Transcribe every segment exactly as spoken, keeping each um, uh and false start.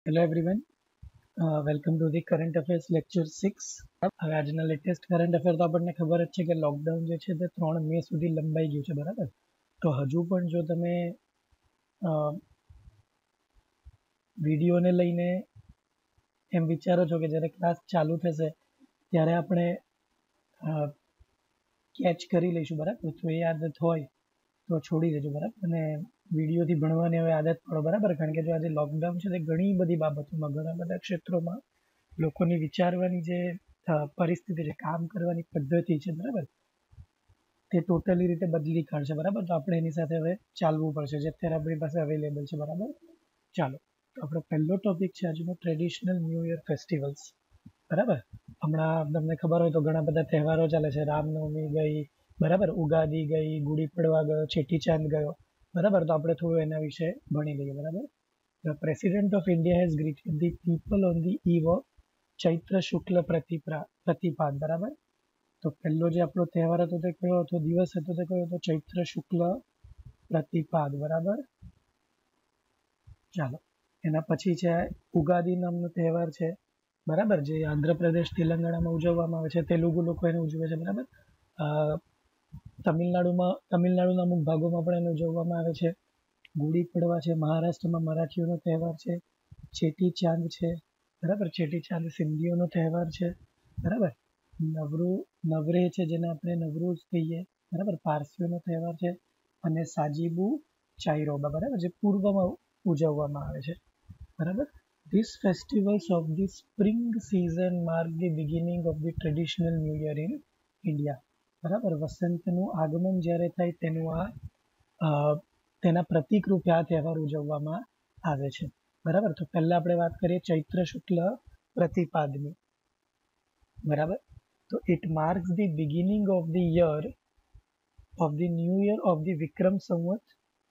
Hello everyone, uh, welcome to the current affairs lecture six. હવે આજના latest current affair તો આપણને ખબર જ છે કે લોકડાઉન જે છે તે ત્રણ મે સુધી લંબાઈ ગયું છે, બરાબર. તો હજુ પણ જો તમે વિડીયોને લઈને એમ વિચારો છો કે જ્યારે ક્લાસ ચાલુ થશે ત્યારે આપણે કેચ કરી લઈશું, બરાબર, તો એ આદત હોય તો છોડી દેજો, બરાબર. અને વિડીયોથી ભણવાની હવે આદત પડો, બરાબર. કારણ કે જો આજે લોકડાઉન છે તે ઘણી બધી બાબતોમાં ઘણા બધા ક્ષેત્રોમાં લોકોની વિચારવાની જે પરિસ્થિતિ છે, કામ કરવાની પદ્ધતિ છે, બરાબર, તે ટોટલી રીતે બદલી કાઢશે, બરાબર. તો આપણે એની સાથે હવે ચાલવું પડશે જે અત્યારે આપણી પાસે અવેલેબલ છે, બરાબર. ચાલો, તો આપણો પહેલો ટોપિક છે આજનો ટ્રેડિશનલ ન્યૂ યર ફેસ્ટિવલ્સ, બરાબર. હમણાં તમને ખબર હોય તો ઘણા બધા તહેવારો ચાલે છે. રામનવમી ગઈ, બરાબર, ઉગાદી ગઈ, ગુડી પડવા ગયો, ચેટીચાંદ ગયો, બરાબર. તો આપણે થોડું એના વિશે ભણી લઈએ, બરાબર. The President of India has greeted the people on the eve of ચૈત્ર શુક્લ પ્રતિપ્રા પ્રતિપાદ, બરાબર. તો પહેલો જે આપણો તહેવાર હતો તે કયો હતો, દિવસ હતો તે કયો હતો, ચૈત્ર શુક્લ પ્રતિપાદ, બરાબર. ચાલો, એના પછી છે ઉગાદી નામનો તહેવાર છે, બરાબર, જે આંધ્રપ્રદેશ તેલંગાણામાં ઉજવવામાં આવે છે. તેલુગુ લોકો એને ઉજવે છે, બરાબર. તમિલનાડુમાં તમિલનાડુના અમુક ભાગોમાં પણ એને ઉજવવામાં આવે છે. ગુડી પડવા છે, મહારાષ્ટ્રમાં મરાઠીઓનો તહેવાર છે. ચેટી ચાંદ છે, બરાબર, ચેટી ચાંદ સિંધીઓનો તહેવાર છે, બરાબર. નવરું નવરે છે જેને આપણે નવરોઝ કહીએ, બરાબર, પારસીઓનો તહેવાર છે. અને સાજીબુ ચાઈરોબા, બરાબર, જે પૂર્વમાં ઉજવવામાં આવે છે, બરાબર. These festivals of the spring season mark the beginning of the traditional new year in India, બરાબર. વસંતનું આગમન જ્યારે થાય તેનું આ તેના પ્રતીક રૂપે આ તહેવાર ઉજવવામાં આવે છે, બરાબર. તો પહેલા આપણે વાત કરીએ ચૈત્ર શુક્લ પ્રતિપાદની, બરાબર. તો it marks the beginning of the year of the new year of the Vikram Samvat,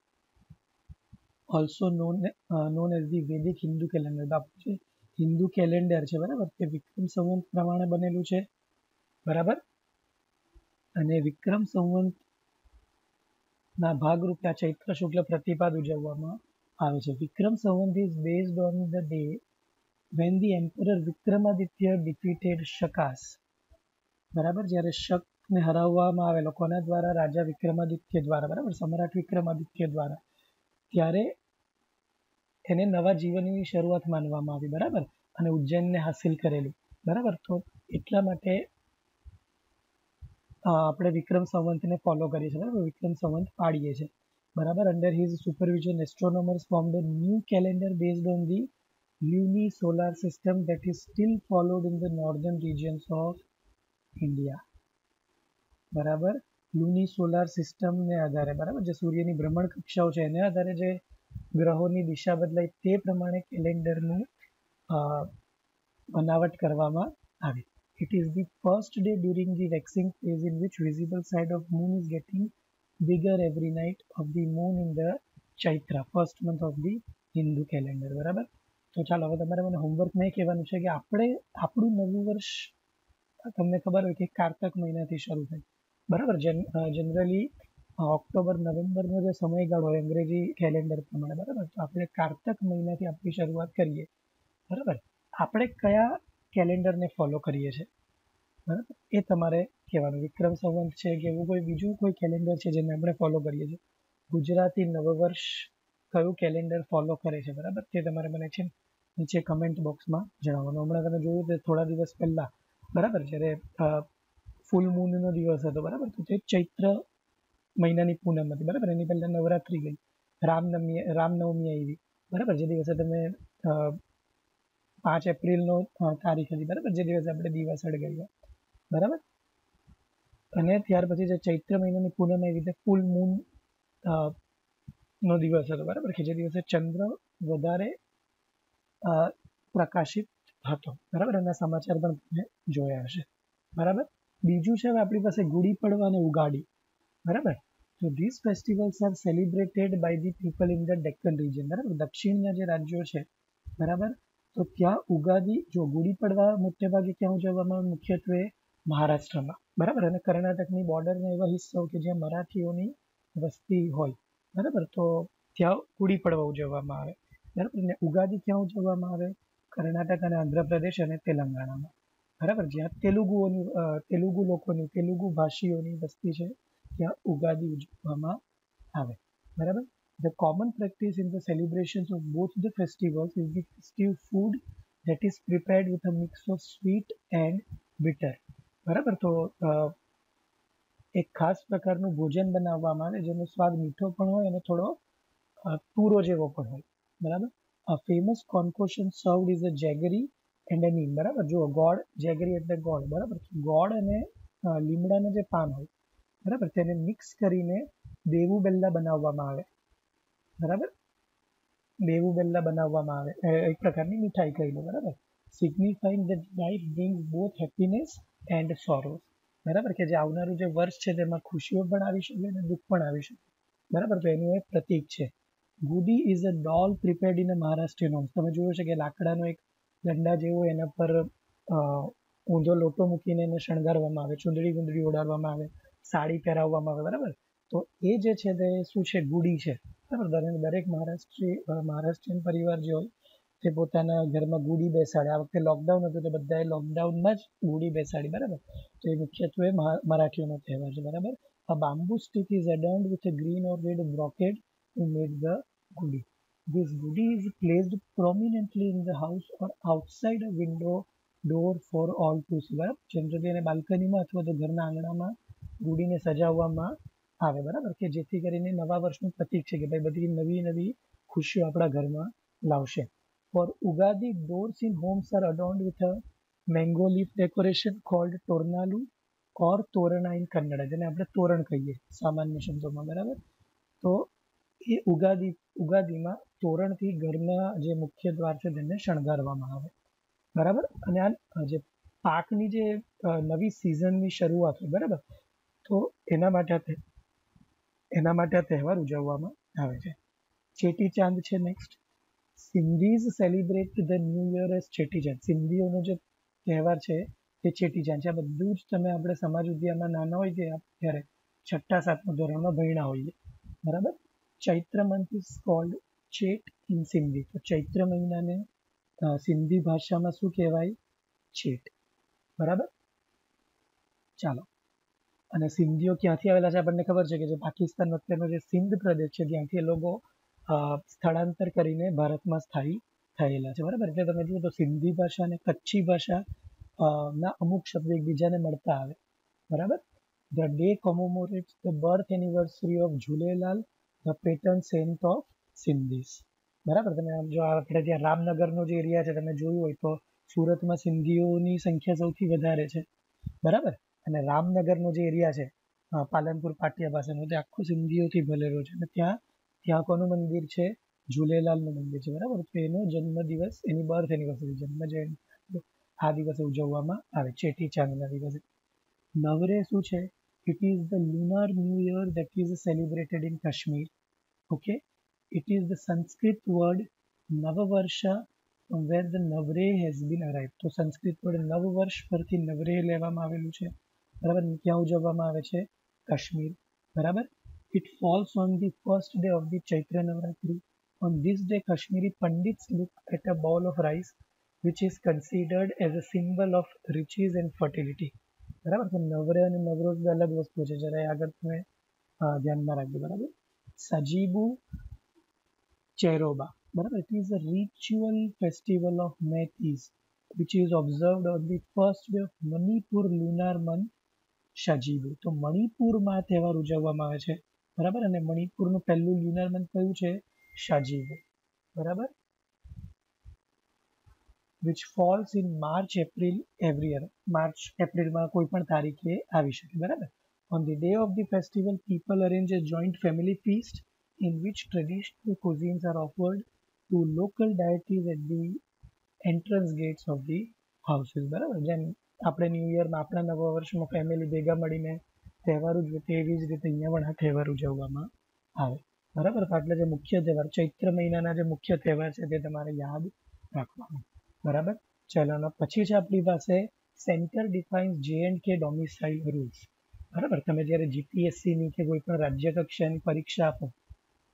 also known known as the Vedic Hindu calendar. આપણું જે હિન્દુ કેલેન્ડર છે, બરાબર, તે વિક્રમ સંવત પ્રમાણે બનેલું છે, બરાબર. અને વિક્રમ સંવત ના ભાગરૂપે આ ચૈત્ર શુક્લ પ્રતિપાદ ઉજવવામાં આવે છે. Vikram Samvat is based on the day when the emperor Vikramaditya defeated Shakas, બરાબર. જ્યારે શકને હરાવવામાં આવેલો કોના દ્વારા, રાજા વિક્રમાદિત્ય દ્વારા, બરાબર, સમ્રાટ વિક્રમાદિત્ય દ્વારા, ત્યારે એને નવા જીવનની શરૂઆત માનવામાં આવી, બરાબર. અને ઉજ્જૈનને હાસિલ કરેલું, બરાબર. તો એટલા માટે આપણે વિક્રમ સંવંતને ફોલો કરીએ છીએ, બરાબર, વિક્રમ સંવંત પાડીએ છીએ, બરાબર. Under his supervision astronomers formed a new calendar based on the luni-solar system that is still followed in the northern regions of India, બરાબર. લુની સોલાર સિસ્ટમને આધારે, બરાબર, જે સૂર્યની ભ્રમણ કક્ષાઓ છે એને આધારે જે ગ્રહોની દિશા બદલાય તે પ્રમાણે કેલેન્ડરનું બનાવટ કરવામાં આવી. It is the first day during the waxing phase in which visible side of moon is getting bigger every night of the moon in the chaitra, first month of the Hindu calendar, બરાબર. તો ચાલો, હવે તમારે મને homework નહીં કહેવાનું છે કે આપણે આપણું નવું વર્ષ તમને ખબર હોય કે કારતક મહિનાથી શરૂ થાય, બરાબર. જનરલી ઓક્ટોબર નવેમ્બરનો જે સમયગાળો હોય અંગ્રેજી કેલેન્ડર પ્રમાણે, બરાબર, તો આપણે કારતક મહિનાથી આપણી શરૂઆત કરીએ, બરાબર. આપણે કયા કેલેન્ડરને ફોલો કરીએ છીએ, બરાબર, એ તમારે કહેવાનું. વિક્રમ સંવંત છે કે એવું કોઈ બીજું કોઈ કેલેન્ડર છે જેને આપણે ફોલો કરીએ છીએ. ગુજરાતી નવવર્ષ કયું કેલેન્ડર ફોલો કરે છે, બરાબર, તે તમારે મને છે નીચે કમેન્ટ બોક્સમાં જણાવવાનું. હમણાં તમે જોયું તે થોડા દિવસ પહેલા, બરાબર, જ્યારે ફૂલ મૂનનો દિવસ હતો, બરાબર, તો તે ચૈત્ર મહિનાની પૂનમ હતી, બરાબર. એની પહેલા નવરાત્રી ગઈ, રામનવમી રામનવમી આવી, બરાબર, જે દિવસે તમે પાંચ એપ્રિલનો તારીખ હતી, બરાબર, જે દિવસે આપણે દીવા સળગાવ્યા, બરાબર. અને ત્યાર પછી જે ચૈત્ર મહિનાની પૂનમ આવી રીતે ફૂલ મૂન નો દિવસ હતો, બરાબર, કે જે દિવસે ચંદ્ર વધારે પ્રકાશિત હતો, બરાબર. એના સમાચાર પણ તમે જોયા હશે, બરાબર. બીજું છે હવે આપણી પાસે ગુડી પડવા અને ઉગાડી, બરાબર. તો this festivals are celebrated by the people in the Deccan region, બરાબર. દક્ષિણના જે રાજ્યો છે, બરાબર, તો ત્યાં ઉગાદી, જો ગુડી પડવા મોટે ભાગે ક્યાં ઉજવવામાં આવે, મુખ્યત્વે મહારાષ્ટ્રમાં, બરાબર. અને કર્ણાટકની બોર્ડરના એવા હિસ્સાઓ કે જ્યાં મરાઠીઓની વસ્તી હોય, બરાબર, તો ત્યાં ગુડી પડવા ઉજવવામાં આવે. બરાબર. ને ઉગાદી ક્યાં ઉજવવામાં આવે? કર્ણાટક અને આંધ્રપ્રદેશ અને તેલંગાણામાં, બરાબર. જ્યાં તેલુગુઓની તેલુગુ લોકોની તેલુગુ ભાષીઓની વસ્તી છે ત્યાં ઉગાદી ઉજવવામાં આવે, બરાબર. The common practice in the celebrations of both the festivals is the festive food that is prepared with a mix of sweet and bitter, બરાબર. તો એક ખાસ પ્રકારનું ભોજન બનાવવામાં આવે જેનો સ્વાદ મીઠો પણ હોય અને થોડો તૂરો જેવો પણ હોય, બરાબર. A famous concoction served is a jaggery and a neem, બરાબર. જો ગોળ, જેગરી એટલે ગોળ, બરાબર. ગોળ અને લીમડાના જે પાન હોય, બરાબર, તેને મિક્સ કરીને બેવું બેલ્લા બનાવવામાં આવે, બરાબર. બેવું બેલ્લા બનાવવામાં આવે, એક પ્રકારની મીઠાઈ કહી લો, બરાબર. સિગ્નિફાઈંગ that life brings both happiness and sorrows, બરાબર, કે જે આવનારું જે વર્ષ છે તેમાં ખુશીઓ પણ આવી શકે અને દુઃખ પણ આવી શકે, બરાબર. તો એનું એક પ્રતીક છે. Gudi is a doll prepared in a Maharashtrian homes. તમે જોયું છે કે લાકડાનો એક દંડા જેવો એના પર ઊંધો લોટો મૂકીને એને શણગારવામાં આવે, ચૂંદડી ગુંદડી ઓડાડવામાં આવે, સાડી પહેરાવવામાં આવે, બરાબર. તો એ જે છે તે શું છે? ગુડી છે, બરાબર. દરેક મહારાષ્ટ્રી મહારાષ્ટ્રીયન પરિવાર જે હોય તે પોતાના ઘરમાં ગુડી બેસાડે. આ વખતે લોકડાઉન હતું તો બધાએ લોકડાઉનમાં જ ગુડી બેસાડી, બરાબર. તો એ મુખ્યત્વે મરાઠીઓનો તહેવાર છે, બરાબર. A bamboo stick is adorned with a green or red brocade to make the gudi. This gudi is placed prominently in the house or outside a window door for all to see, બરાબર. Generally એને બાલ્કનીમાં અથવા તો ઘરના આંગણામાં ગુડીને સજાવવામાં આવે, બરાબર, કે જેથી કરીને નવા વર્ષનું પ્રતીક છે કે ભાઈ બધી નવી નવી ખુશીઓ આપણા ઘરમાં લાવશે. For Ugadi, doors in homes are adorned with a mango leaf decoration called tornalu or torana in Kannada, જેને આપણે તોરણ કહીએ સામાન્ય શબ્દોમાં, બરાબર. તો એ ઉગાદી ઉગાદીમાં તોરણથી ઘરના જે મુખ્ય દ્વાર છે તેને શણગારવામાં આવે, બરાબર. અને આ જે પાકની જે નવી સિઝનની શરૂઆત હોય, બરાબર, તો એના માટે એના માટે આ તહેવાર ઉજવવામાં આવે છે. ચેટી ચાંદ છે next. Sindhis celebrate the new year as Cheti Chand. સિંધીઓનો જે તહેવાર છે તે ચેટી ચાંદ છે. આ બધું જ તમે આપણે સમાજ ઉદ્યાનમાં નાના હોય છે ત્યારે છઠ્ઠા સાતમા ધોરણમાં ભણ્યા હોઈએ, બરાબર. Chaitra month is called Chet in Sindhi. તો ચૈત્ર મહિનાને સિંધી ભાષામાં શું કહેવાય? ચેટ, બરાબર. ચાલો, અને સિંધીઓ ક્યાંથી આવેલા છે આપણને ખબર છે કે જે પાકિસ્તાન વચ્ચેનો જે સિંધ પ્રદેશ છે ત્યાંથી એ લોકો સ્થળાંતર કરીને ભારતમાં સ્થાયી થયેલા છે, બરાબર. એટલે તમે જુઓ તો સિંધી ભાષા અને કચ્છી ભાષા ના અમુક શબ્દો એકબીજાને મળતા આવે, બરાબર. The day commemorates the birth anniversary of Jhulelal, the patron saint of Sindhis, બરાબર. તમે જો આપણે ત્યાં રામનગરનો જે એરિયા છે તમે જોયું હોય તો સુરતમાં સિંધીઓની સંખ્યા સૌથી વધારે છે, બરાબર. અને રામનગરનો જે એરિયા છે પાલનપુર પાટિયા પાસેનો તે આખો સિંધીઓથી ભરેલો છે. અને ત્યાં ત્યાં કોનું મંદિર છે? ઝૂલેલાલનું મંદિર છે, બરાબર. તો એનો જન્મદિવસ, એની બર્થ એનિવર્સરી, જન્મ જયંતિ આ દિવસે ઉજવવામાં આવે, ચેટી ચાંદના દિવસે. નવરે શું છે? It is the lunar new year that is celebrated in Kashmir. Okay, it is the Sanskrit word Navvarsha from where the Navreh has been arrived. તો સંસ્કૃત વર્ડ નવવર્ષ પરથી નવરે લેવામાં આવેલું છે, બરાબર. ક્યાં ઉજવવામાં આવે છે? કાશ્મીર, બરાબર. It falls on the first day of the Chaitra Navratri. On this day, Kashmiri Pandits look at a bowl of rice, which is considered as a symbol of riches and fertility. બરાબર. તો નવરે અને નવરોઝ અલગ વસ્તુ છે, જરા આગળ તમે ધ્યાનમાં રાખજો, બરાબર. સજીબુ ચેરોબા, બરાબર. It is a ritual festival of Meiteis, which is observed on the first day of Manipur lunar month શાજીબુ. તો મણિપુરમાં તહેવાર ઉજવવામાં આવે છે, બરાબર. અને મણિપુરનું પહેલું લ્યુનર મંથ કયું છે? શાજીબુ, બરાબર. which falls in March April every year. March એપ્રિલમાં કોઈ પણ તારીખે આવી શકે, બરાબર. On the day of the festival, people arrange a joint family feast in which traditional cuisines are offered to local deities at the entrance gates of the houses, બરાબર. જેમ આપણે ન્યૂ યરમાં આપણા નવા વર્ષમાં ફેમિલી ભેગા મળીને તહેવાર ઉજવે તેવી જ રીતે અહીંયા પણ આ તહેવાર ઉજવવામાં આવે, બરાબર. તો એટલે જે મુખ્ય તહેવાર ચૈત્ર મહિનાના જે મુખ્ય તહેવાર છે તે તમારે યાદ રાખવાનું, બરાબર. ચાલો, પછી છે આપણી પાસે centre defines J and K domicile rules, બરાબર. તમે જ્યારે જીપીએસસીની કે કોઈ પણ રાજ્ય કક્ષાની પરીક્ષા આપો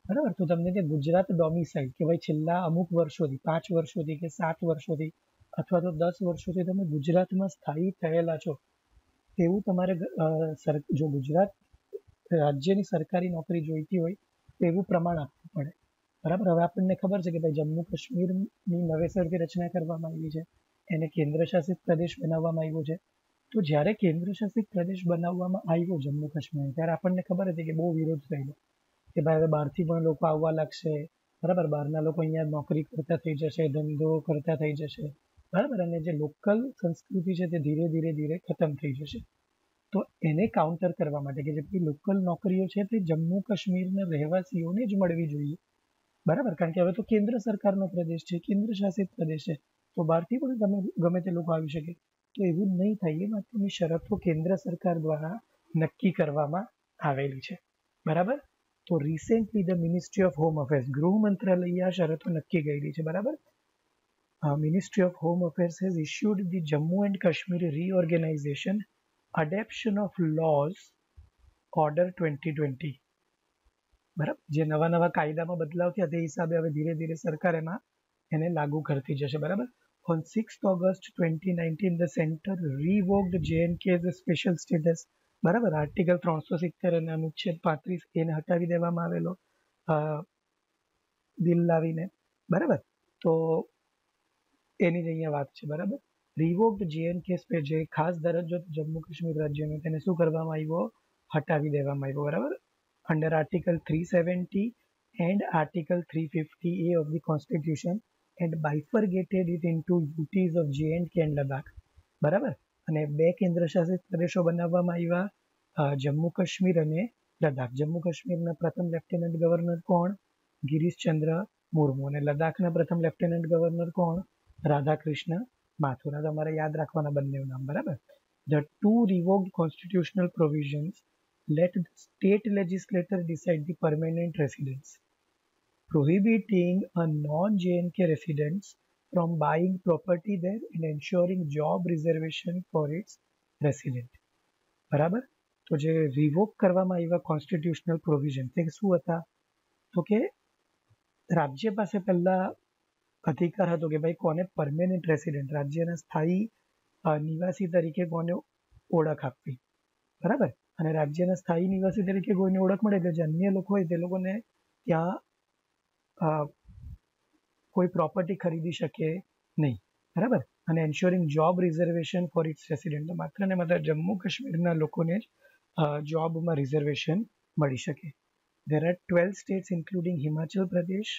બરાબર. તો તમને જે ગુજરાત ડોમિસાઇલ કે ભાઈ છેલ્લા અમુક વર્ષોથી પાંચ વર્ષોથી કે સાત વર્ષોથી અથવા તો દસ વર્ષોથી તમે ગુજરાતમાં સ્થાયી થયેલા છો તેવું તમારે જો ગુજરાત રાજ્યની સરકારી નોકરી જોઈતી હોય તો એવું પ્રમાણ આપવું પડે. બરાબર. હવે આપણને ખબર છે કે ભાઈ જમ્મુ કાશ્મીરની નવેસરથી રચના કરવામાં આવી છે, એને કેન્દ્ર શાસિત પ્રદેશ બનાવવામાં આવ્યો છે. તો જ્યારે કેન્દ્ર શાસિત પ્રદેશ બનાવવામાં આવ્યો જમ્મુ કાશ્મીર, ત્યારે આપણને ખબર હતી કે બહુ વિરોધ થયેલો કે ભાઈ હવે બહારથી પણ લોકો આવવા લાગશે. બરાબર. બહારના લોકો અહીંયા નોકરી કરતા થઈ જશે, ધંધો કરતા થઈ જશે. બરાબર. અને જે લોકલ સંસ્કૃતિ છે તે ધીરે ધીરે ધીરે ખતમ થઈ જશે. તો એને કાઉન્ટર કરવા માટે કે જેટલી લોકલ નોકરીઓ છે તે જમ્મુ કાશ્મીરના રહેવાસીઓને જ મળવી જોઈએ. બરાબર. કારણ કે હવે તો કેન્દ્ર સરકારનો પ્રદેશ છે, કેન્દ્ર શાસિત પ્રદેશ છે, તો બહારથી પણ તમે ગમે તે લોકો આવી શકે. તો એવું નહીં થાય એ માટેની શરતો કેન્દ્ર સરકાર દ્વારા નક્કી કરવામાં આવેલી છે. બરાબર. તો recently the ministry of home affairs, ગૃહ મંત્રાલયે આ શરતો નક્કી કરેલી છે. બરાબર. Ministry of home affairs has issued the Jammu and Kashmir reorganisation adaption of laws order twenty twenty. બરાબર. જે નવા નવા કાયદામાં બદલાવ થયા તે હિસાબે હવે ધીરે ધીરે સરકાર એમાં એને લાગુ કરતી જશે. બરાબર. On sixth August twenty nineteen the centre revoked J and K as a special status. બરાબર. આર્ટિકલ ત્રણસો સિત્તેર અને અનુચ્છેદ પાંત્રીસ એને હટાવી દેવામાં આવેલો બિલ લાવીને. બરાબર. તો એની જ અહીંયા વાત છે. બરાબર. રિવોક્ડ જે એન્ડ કે જે ખાસ દરજ્જો જમ્મુ કાશ્મીર રાજ્યનો તેને શું કરવામાં આવ્યો? હટાવી દેવામાં આવ્યો. બરાબર. under Article three seventy and Article three fifty A of the Constitution and bifurcated it into U Ts of J and K and Ladakh. બરાબર. અને બે કેન્દ્ર શાસિત પ્રદેશો બનાવવામાં આવ્યા, જમ્મુ કાશ્મીર અને લદ્દાખ. જમ્મુ કાશ્મીરના પ્રથમ લેફ્ટનન્ટ ગવર્નર કોણ? ગિરીશચંદ્ર મુર્મુ. અને લદ્દાખના પ્રથમ લેફ્ટનન્ટ ગવર્નર કોણ? રાધાકૃષ્ણ માથુર. તમારે યાદ રાખવાના બંને નામ. બરાબર. The two revoked constitutional provisions let the state legislature decide the permanent residence, prohibiting a non-J and K residents from buying property there and ensuring job reservation for its resident. બરાબર. તો જે રિવોક કરવામાં આવ્યા constitutional provision તે શું હતા? તો કે રાજ્ય પાસે પહેલા અધિકાર હતો કે ભાઈ કોને પરમેનન્ટ રેસિડેન્ટ, રાજ્યના સ્થાયી નિવાસી તરીકે કોને ઓળખ આપવી. બરાબર. અને રાજ્યના સ્થાયી નિવાસી તરીકે કોઈને ઓળખ મળે એટલે જે અન્ય લોકો હોય તે લોકોને ત્યાં કોઈ પ્રોપર્ટી ખરીદી શકે નહીં. બરાબર. અને ensuring job reservation for its resident, માત્ર ને માત્ર જમ્મુ કાશ્મીરના લોકોને જ જોબમાં રિઝર્વેશન મળી શકે. There are twelve states including Himachal Pradesh.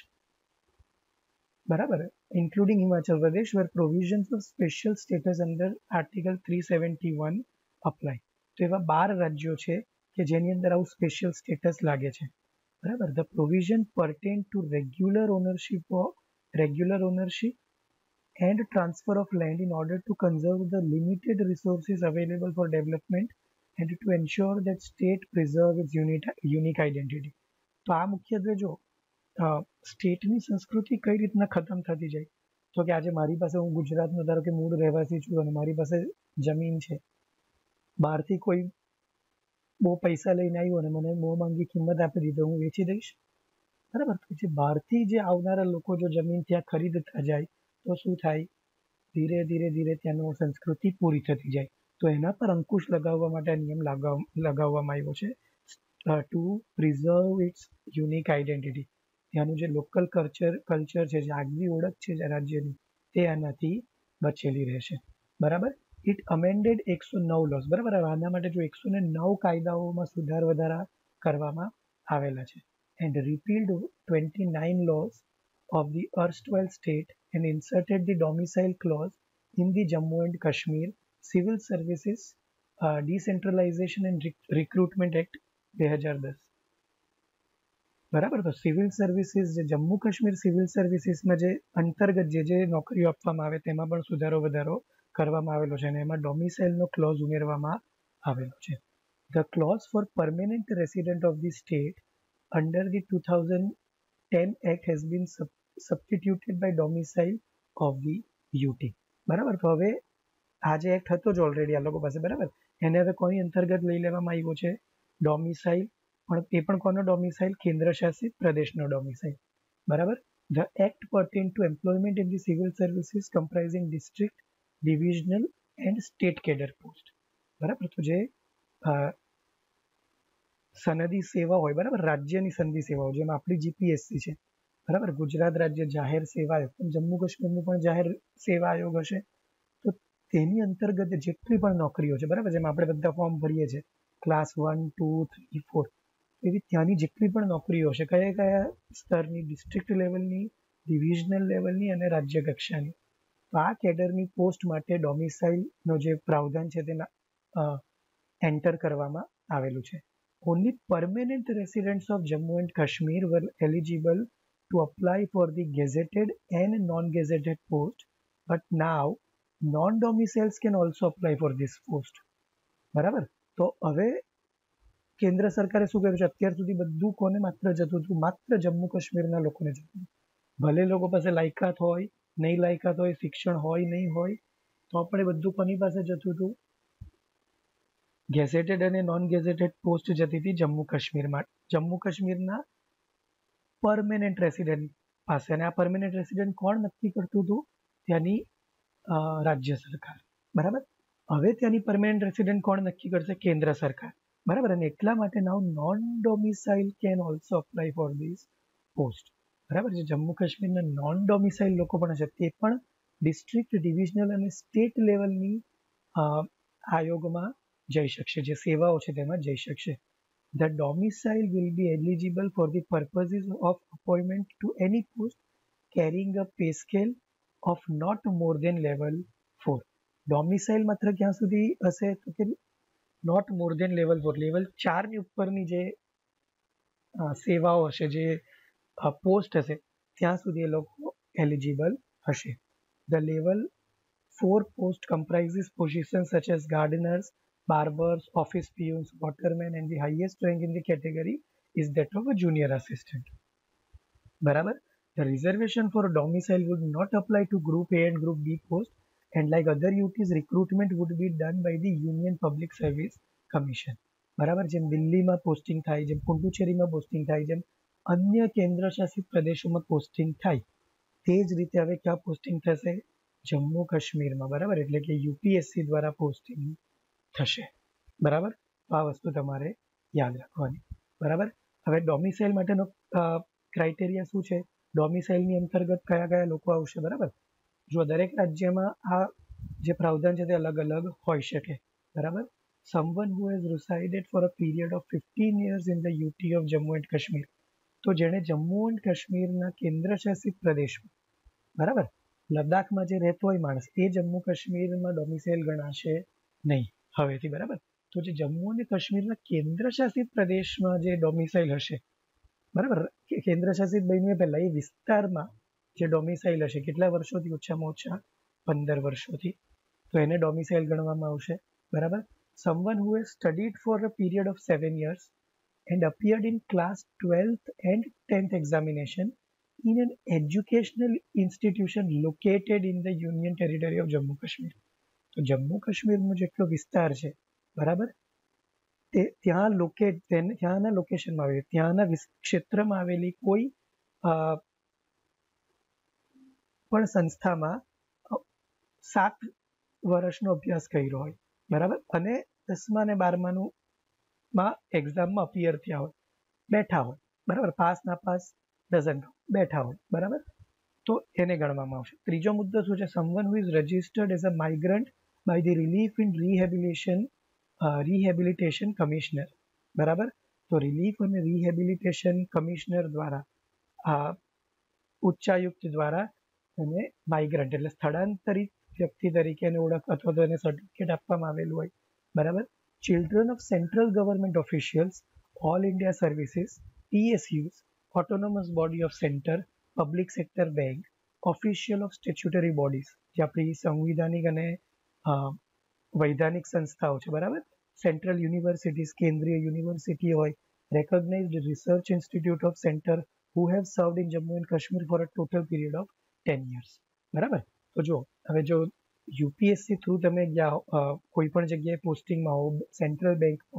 બરાબર. Including Himachal Pradesh where provisions of special status under article three seventy one apply. તો એવા બાર રાજ્યો છે કે જેની અંદર આવું સ્પેશિયલ સ્ટેટસ લાગે છે. બરાબર. The provision pertain to regular ownership of regular ownership and transfer of land in order to conserve the limited resources available for development and to ensure that state preserve its unit unique identity. તો આ મુખ્યત્વે જો સ્ટેટની સંસ્કૃતિ કઈ રીતના ખતમ થતી જાય, તો કે આજે મારી પાસે, હું ગુજરાતનો ધારો કે મૂળ રહેવાસી છું અને મારી પાસે જમીન છે, બહારથી કોઈ બહુ પૈસા લઈને આવ્યું અને મને બહુ માંગી કિંમત આપી દીધી, હું વેચી દઈશ. બરાબર. પછી બહારથી જે આવનારા લોકો જો જમીન ત્યાં ખરીદતા જાય તો શું થાય? ધીરે ધીરે ધીરે ત્યાંનો સંસ્કૃતિ પૂરી થતી જાય. તો એના પર અંકુશ લગાવવા માટે નિયમ લગાવ લગાવવામાં આવ્યો છે to preserve its unique identity. ત્યાંનું જે લોકલ કલ્ચર કલ્ચર છે, જે આગવી ઓળખ છે રાજ્યની, તે આનાથી બચેલી રહેશે. બરાબર. ઇટ અમેન્ડેડ એકસો નવ લોસ. બરાબર. આના માટે જો એકસો ને નવ કાયદાઓમાં સુધાર વધારા કરવામાં આવેલા છે. And repealed twenty nine laws of the erstwhile state and inserted the domicile clause in the Jammu and Kashmir civil services decentralisation and recruitment act બે હજાર દસ. બરાબર. તો સિવિલ સર્વિસીસ, જે જમ્મુ કાશ્મીર સિવિલ સર્વિસીસમાં જે અંતર્ગત જે જે નોકરીઓ આપવામાં આવે તેમાં પણ સુધારો વધારો કરવામાં આવેલો છે અને એમાં ડોમિસાઇલનો ક્લોઝ ઉમેરવામાં આવેલો છે. The clause for permanent resident of the state under the two thousand ten act has been substituted by domicile of the UT. બરાબર. તો હવે આ જે એક્ટ હતો જ ઓલરેડી આ લોકો પાસે, બરાબર, એને હવે કોની અંતર્ગત લઈ લેવામાં આવ્યો છે? ડોમિસાઇલ પણ તે પણ કોનો ડોમિસાઇલ? કેન્દ્ર શાસિત પ્રદેશનો ડોમિસાઇલ. બરાબર. The act pertain to employment in the civil services comprising district, divisional and state cadre post. બરાબર. તો જે સનદી સેવા હોય, બરાબર, રાજ્યની સનદી સેવાઓ, જેમાં આપણી જીપીએસસી છે, બરાબર, ગુજરાત રાજ્ય જાહેર સેવા આયોગ, જમ્મુ કાશ્મીરનું પણ જાહેર સેવા આયોગ હશે. તો તેની અંતર્ગત જેટલી પણ નોકરીઓ છે, બરાબર, જેમાં આપણે બધા ફોર્મ ભરીએ છીએ, class one two three four, એવી ત્યાંની જેટલી પણ નોકરીઓ છે, કયા કયા સ્તરની? ડિસ્ટ્રિક્ટ લેવલની, ડિવિઝનલ લેવલની અને રાજ્ય કક્ષાની. તો આ કેડરની પોસ્ટ માટે ડોમિસાઇલનો જે પ્રાવધાન છે તેના એન્ટર કરવામાં આવેલું છે. Only permanent residents of Jammu and Kashmir were eligible to apply for the gazetted and non-gazetted post, but now non-domiciles can also apply for this post. બરાબર. તો હવે કેન્દ્ર સરકારે શું કર્યું છે? અત્યાર સુધી બધું કોને માત્ર જતું હતું? માત્ર જમ્મુ કાશ્મીરના લોકોને જતું. ભલે લોકો પાસે લાયકાત હોય, નહીં લાયકાત હોય, શિક્ષણ હોય નહીં હોય, તો આપણે બધું કોની પાસે જતું હતું? ગેઝેટેડ અને નોન ગેઝેટેડ પોસ્ટ જતી હતી જમ્મુ કાશ્મીરમાં, જમ્મુ કાશ્મીરના પરમેનન્ટ રેસિડેન્ટ પાસે. અને આ પરમેનન્ટ રેસિડેન્ટ કોણ નક્કી કરતું હતું? ત્યાંની રાજ્ય સરકાર. બરાબર. હવે ત્યાંની પરમેનન્ટ રેસિડેન્ટ કોણ નક્કી કરશે? કેન્દ્ર સરકાર. બરાબર. અને એટલા માટે now non domicile can also apply for this post. બરાબર. જે જમ્મુ કાશ્મીરના નોન ડોમિસાઇલ લોકો પણ છે, તે પણ ડિસ્ટ્રિક્ટ, ડિવિઝનલ અને સ્ટેટ લેવલની આયોગમાં જઈ શકશે, જે સેવાઓ છે તેમાં જઈ શકશે. The domicile will be eligible for the purposes of appointment to any post carrying a pay scale of not more than level four. Domicile માત્ર ક્યાં સુધી હશે? તો કે not more than level four, level ચારની ઉપરની જે સેવાઓ હશે, જે પોસ્ટ હશે, ત્યાં સુધી એ લોકો એલિજિબલ હશે. The level four post comprises positions such as gardeners, barbers, office peons, watermen, and the highest rank in the category is that of a junior assistant. Barabar. The reservation for domicile would not apply to Group A and Group B post, and like other U Ts, recruitment would be done by the Union Public Service Commission. બરાબર. જેમ દિલ્હીમાં posting થાય, જેમ પુડુચેરીમાં posting થાય, જેમ અન્ય કેન્દ્ર શાસિત પ્રદેશોમાં પોસ્ટિંગ થાય, તે જ રીતે હવે ક્યાં પોસ્ટિંગ થશે? જમ્મુ કાશ્મીરમાં. બરાબર. એટલે કે યુપીએસસી દ્વારા પોસ્ટિંગ થશે. બરાબર. તો આ વસ્તુ તમારે યાદ રાખવાની. બરાબર. હવે ડોમિસાઇલ માટેનો ક્રાઇટેરિયા શું છે? ડોમિસાઇલની અંતર્ગત કયા કયા લોકો આવશે? બરાબર. જો દરેક રાજ્યમાં આ જે પ્રાવધાન છે તે અલગ અલગ હોઈ શકે. બરાબર. someone who has resided for a period of fifteen years in the U T of Jammu and Kashmir. તો જેણે જમ્મુ એન્ડ કાશ્મીરના કેન્દ્ર શાસિત પ્રદેશમાં, બરાબર, લદ્દાખમાં જે રહેતો હોય માણસ, એ જમ્મુ કાશ્મીરમાં ડોમિસાઇલ ગણાશે નહીં હવેથી. બરાબર. તો જે જમ્મુ અને કાશ્મીરના કેન્દ્ર શાસિત પ્રદેશમાં જે ડોમિસાઇલ હશે, બરાબર, કેન્દ્ર શાસિત બન્યું પહેલા એ વિસ્તારમાં જે ડોમિસાઇલ હશે, કેટલા વર્ષોથી? ઓછામાં ઓછા પંદર વર્ષોથી, તો એને ડોમિસાઇલ ગણવામાં આવશે. બરાબર. someone who has studied for a period of seven years and appeared in class twelfth and tenth examination in an educational institution located in the Union Territory of Jammu Kashmir. તો જમ્મુ કાશ્મીરનો જેટલો વિસ્તાર છે, બરાબર, તે ત્યાં લોકેટ ત્યાંના લોકેશનમાં આવે, ત્યાંના ક્ષેત્રમાં આવેલી કોઈ પણ સંસ્થામાં સાત વર્ષનો અભ્યાસ કર્યો હોય, બરાબર, અને દસમા ને બારમાનું માં એક્ઝામમાં અપિયર થયા હોય, બેઠા હોય, બરાબર, પાસ ના પાસ ડઝન્ટ બેઠા હોય, બરાબર, તો એને ગણવામાં આવશે. ત્રીજો મુદ્દો શું છે? Someone who is registered as a migrant by the relief in rehabilitation rehabilitation commissioner. બરાબર. તો રિલીફ અને રિહેબિલિટેશન કમિશનર દ્વારા, આ ઉચ્ચાયુક્ત દ્વારા એને માઇગ્રન્ટ એટલે સ્થળાંતરિત વ્યક્તિ તરીકે એને ઓળખ અથવા તો એને સર્ટિફિકેટ આપવામાં આવેલું હોય. બરાબર. Children of central government officials, all India services, PSUs, autonomous body of centre, public sector bank, official of statutory bodies, જે આપણી સંવિધાનિક અને વૈધાનિક સંસ્થાઓ છે, બરાબર, સેન્ટ્રલ યુનિવર્સિટીઝ, કેન્દ્રીય યુનિવર્સિટી હોય, recognised research institute of centre who have served in Jammu and Kashmir for a total period of ten years. બરાબર. તો જો હવે જો યુપીએસસી થ્રુ તમે ગયા કોઈ પણ જગ્યાએ પોસ્ટિંગમાં હો, સેન્ટ્રલ બેંક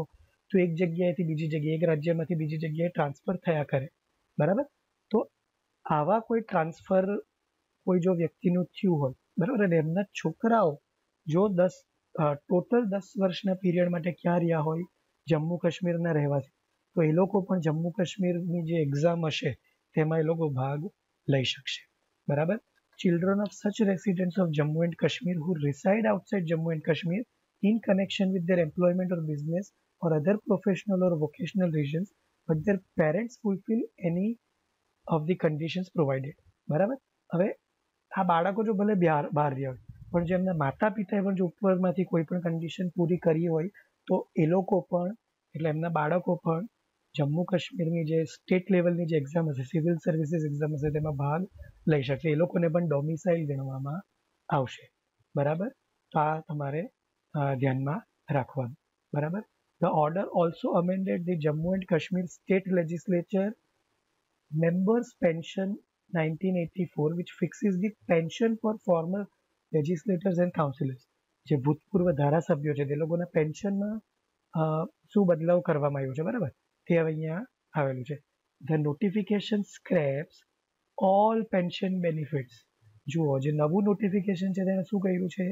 તો એક જગ્યાએથી બીજી જગ્યાએ, એક રાજ્યમાંથી બીજી જગ્યાએ ટ્રાન્સફર થયા કરે, બરાબર. તો આવા કોઈ ટ્રાન્સફર કોઈ જો વ્યક્તિનું થયું હોય, બરાબર, અને એમના છોકરાઓ જો દસ ટોટલ દસ વર્ષના પીરિયડ માટે ક્યાં રહ્યા હોય, જમ્મુ કાશ્મીરના રહેવાથી, તો એ લોકો પણ જમ્મુ કાશ્મીરની જે એક્ઝામ હશે તેમાં એ લોકો ભાગ લઈ શકશે, બરાબર. Children of such residents of Jammu and Kashmir who reside outside Jammu and Kashmir in connection with their employment or business or other professional or vocational reasons, but their parents fulfill any of the conditions provided, બરાબર. હવે આ બાળકો જો ભલે બહાર બહાર રહ્યા હોય, પણ જો એમના માતા પિતાએ પણ જો ઉપરમાંથી કોઈ પણ કન્ડિશન પૂરી કરી હોય તો એ લોકો પણ, એટલે એમના બાળકો પણ જમ્મુ કાશ્મીરની જે સ્ટેટ લેવલની જે એક્ઝામ હશે, સિવિલ સર્વિસીસ એક્ઝામ હશે, તેમાં ભાગ લઈ શકશે. એ લોકોને પણ ડોમિસાઇલ ગણવામાં આવશે, બરાબર. તો આ તમારે ધ્યાનમાં રાખવાનું, બરાબર. The order also amended the Jammu and Kashmir state legislature members pension nineteen eighty-four which fixes the pension for former legislators and councillors. જે ભૂતપૂર્વ ધારાસભ્યો છે તે લોકોના પેન્શનમાં શું બદલાવ કરવામાં આવ્યો છે, બરાબર, તે હવે અહીંયા આવેલું છે. The notification scraps all pension benefits. જુઓ, જે નવું નોટિફિકેશન છે તેને શું કર્યું છે,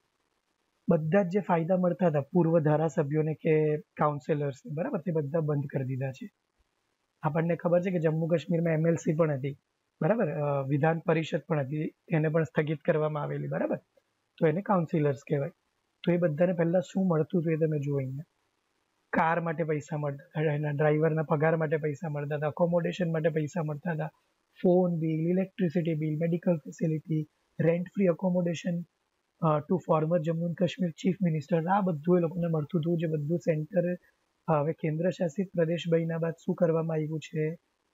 બધા જ જે ફાયદા મળતા હતા પૂર્વ ધારાસભ્યોને કે કાઉન્સિલર્સને, બરાબર, તે બધા બંધ કરી દીધા છે. આપણને ખબર છે કે જમ્મુ કાશ્મીરમાં એમએલસી પણ હતી, બરાબર, વિધાન પરિષદ પણ હતી, એને પણ સ્થગિત કરવામાં આવેલી, બરાબર. તો એને કાઉન્સિલર્સ કહેવાય. તો એ બધાને પહેલા શું મળતું હતું એ તમે જુઓ. અહીંયા કાર માટે પૈસા મળતા હતા, એના ડ્રાઈવરના પગાર માટે પૈસા મળતા હતા, અકોમોડેશન માટે પૈસા મળતા હતા, phone bill, electricity bill, medical facility, rent free accommodation to former Jammu and Kashmir chief minister. આ બધું એ લોકોને મળતું હતું, જે બધું સેન્ટર હવે કેન્દ્ર શાસિત પ્રદેશ બન્યા બાદ શું કરવામાં આવ્યું છે,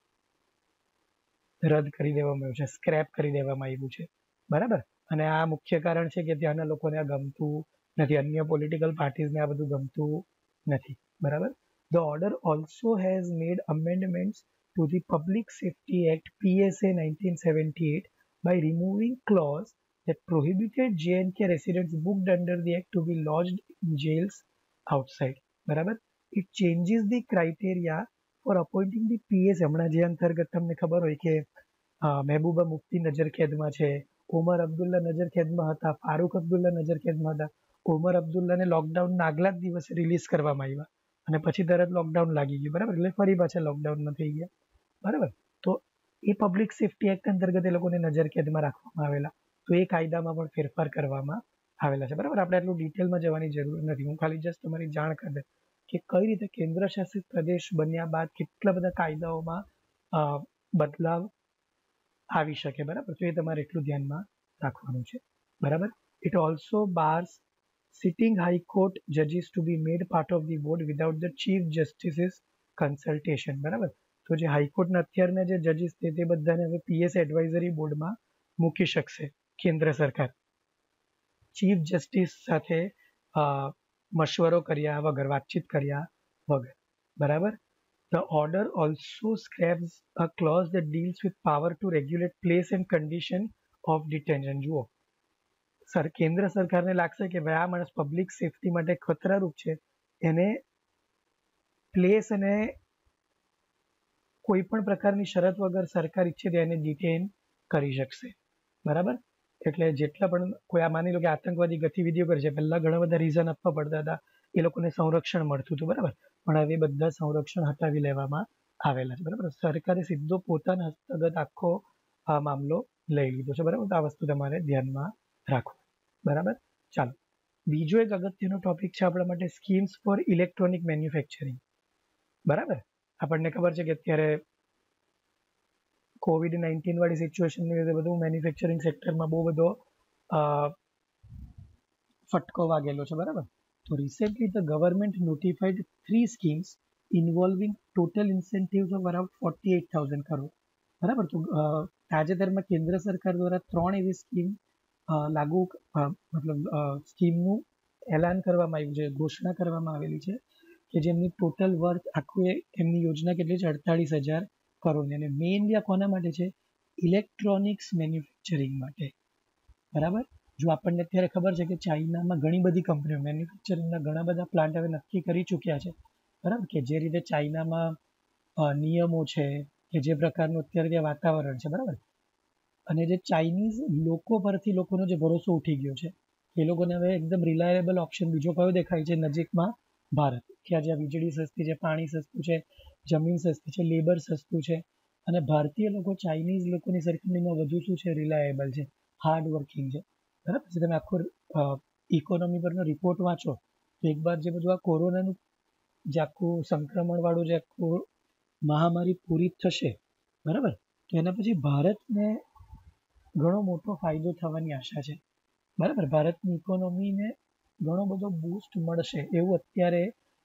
રદ કરી દેવામાં આવ્યું છે, સ્ક્રેપ કરી દેવામાં આવ્યું છે, બરાબર. અને આ મુખ્ય કારણ છે કે ત્યાંના લોકોને આ ગમતું નથી, અન્ય પોલિટિકલ પાર્ટીઝને આ બધું ગમતું નથી, બરાબર. The order also has made amendments to the public safety act PSA nineteen seventy eight by removing clause that prohibited J and K residents booked under the act to be lodged in jails outside, બરાબર. It changes the criteria for appointing the PS. હમણાં જે અંતર્ગત તમને ખબર હોય કે મહેબૂબા મુફ્તી નજરકેદમાં છે, ઓમર અબ્દુલ્લા નજરકેદમાં હતા, ફારૂક અબ્દુલ્લા નજરકેદમાં હતા. ઓમર અબ્દુલ્લાને લોકડાઉનના આગલા જ દિવસે રિલીઝ કરવામાં આવ્યા અને પછી તરત લોકડાઉન લાગી ગયું, બરાબર, એટલે ફરી પાછા લોકડાઉનમાં થઈ ગયા, બરાબર. તો એ પબ્લિક સેફ્ટી એક્ટ અંતર્ગત એ લોકોને નજરકેદમાં રાખવામાં આવેલા. તો એ કાયદામાં પણ ફેરફાર કરવામાં આવેલા છે, બરાબર. આપણે આટલું ડિટેલમાં જવાની જરૂર નથી, હું ખાલી જસ્ટ તમારી જાણ કરી દઉં કે કઈ રીતે કેન્દ્ર શાસિત પ્રદેશ બન્યા બાદ કેટલા બધા કાયદાઓમાં બદલાવ આવી શકે, બરાબર. તો એ તમારે એટલું ધ્યાનમાં રાખવાનું છે, બરાબર. It also bars sitting high court જજીસ to be made part of the board without the chief justices consultation, બરાબર. તો જે હાઈકોર્ટના અત્યારના જે જજીસ છે તે બધાને હવે પીએસ એડવાઇઝરી બોર્ડમાં મૂકી શકશે કેન્દ્ર સરકાર, ચીફ જસ્ટિસ સાથે મશવરો કર્યા વગર, વાતચીત કર્યા વગર, બરાબર. The order also scraps a clause that deals with power to regulate place and condition of detention. જુઓ, સર કેન્દ્ર સરકારને લાગશે કે ભાઈ આ માણસ પબ્લિક સેફટી માટે ખતરારૂપ છે, એને પ્લેસ અને કોઈ પણ પ્રકારની શરત વગર સરકાર ઈચ્છે તો એને ડિટેન કરી શકશે, બરાબર. એટલે જેટલા પણ કોઈ આ માની લો કે આતંકવાદી ગતિવિધિઓ કરે છે, પહેલા ઘણા બધા રીઝન આપવા પડતા હતા, એ લોકોને સંરક્ષણ મળતું હતું, બરાબર, પણ હવે બધા સંરક્ષણ હટાવી લેવામાં આવેલા છે, બરાબર. સરકારે સીધો પોતાના હસ્તગત આખો આ મામલો લઈ લીધો છે, બરાબર. તો આ વસ્તુ તમારે ધ્યાનમાં રાખો, બરાબર. ચાલો, બીજો એક અગત્યનો ટોપિક છે આપણા માટે સ્કીમ્સ ફોર ઇલેક્ટ્રોનિક મેન્યુફેક્ચરિંગ, બરાબર. આપણને ખબર છે કે અત્યારે કોવિડ નાઇન્ટીન વાળી સિચ્યુએશનની લીધે બધું મેન્યુફેક્ચરિંગ સેક્ટરમાં બહુ બધો ફટકો વાગેલો છે, બરાબર. તો recently the government notified three schemes involving total incentives of around forty eight thousand crore, બરાબર. તો તાજેતરમાં કેન્દ્ર સરકાર દ્વારા ત્રણ એવી સ્કીમ લાગુ મતલબ સ્કીમનું એલાન કરવામાં આવ્યું છે, ઘોષણા કરવામાં આવેલી છે કે જેમની ટોટલ વર્થ આખું એમની યોજના કેટલી છે, અડતાળીસ હજાર કરોડની. અને મેઇનલી આ કોના માટે છે, ઇલેક્ટ્રોનિક્સ મેન્યુફેક્ચરિંગ માટે, બરાબર. જો આપણને અત્યારે ખબર છે કે ચાઇનામાં ઘણી બધી કંપનીઓ મેન્યુફેક્ચરિંગના ઘણા બધા પ્લાન્ટ હવે નક્કી કરી ચૂક્યા છે બરાબર, કે જે રીતે ચાઇનામાં નિયમો છે કે જે પ્રકારનું અત્યારે ત્યાં વાતાવરણ છે, બરાબર, અને જે ચાઇનીઝ લોકો પરથી લોકોનો જે ભરોસો ઉઠી ગયો છે, એ લોકોને હવે એકદમ રિલાયેબલ ઓપ્શન બીજો કયો દેખાય છે નજીકમાં? ભારત, કે આ જ્યાં વીજળી સસ્તી છે, પાણી સસ્તું છે, જમીન સસ્તી છે, લેબર સસ્તું છે, અને ભારતીય લોકો ચાઇનીઝ લોકોની સરખામણીમાં વધુ શું છે? રિલાયેબલ છે, હાર્ડ વર્કિંગ છે, બરાબર. પછી તમે આખો ઇકોનોમી પરનો રિપોર્ટ વાંચો તો એકવાર જે બધું આ કોરોનાનું જે આખું સંક્રમણ વાળું જે આખું મહામારી પૂરી થશે, બરાબર, તો એના પછી ભારતને ઘણો મોટો ફાયદો થવાની આશા છે, બરાબર. ભારતની ઇકોનોમીને ઘણો બધો બૂસ્ટ મળશે એવું અત્યારે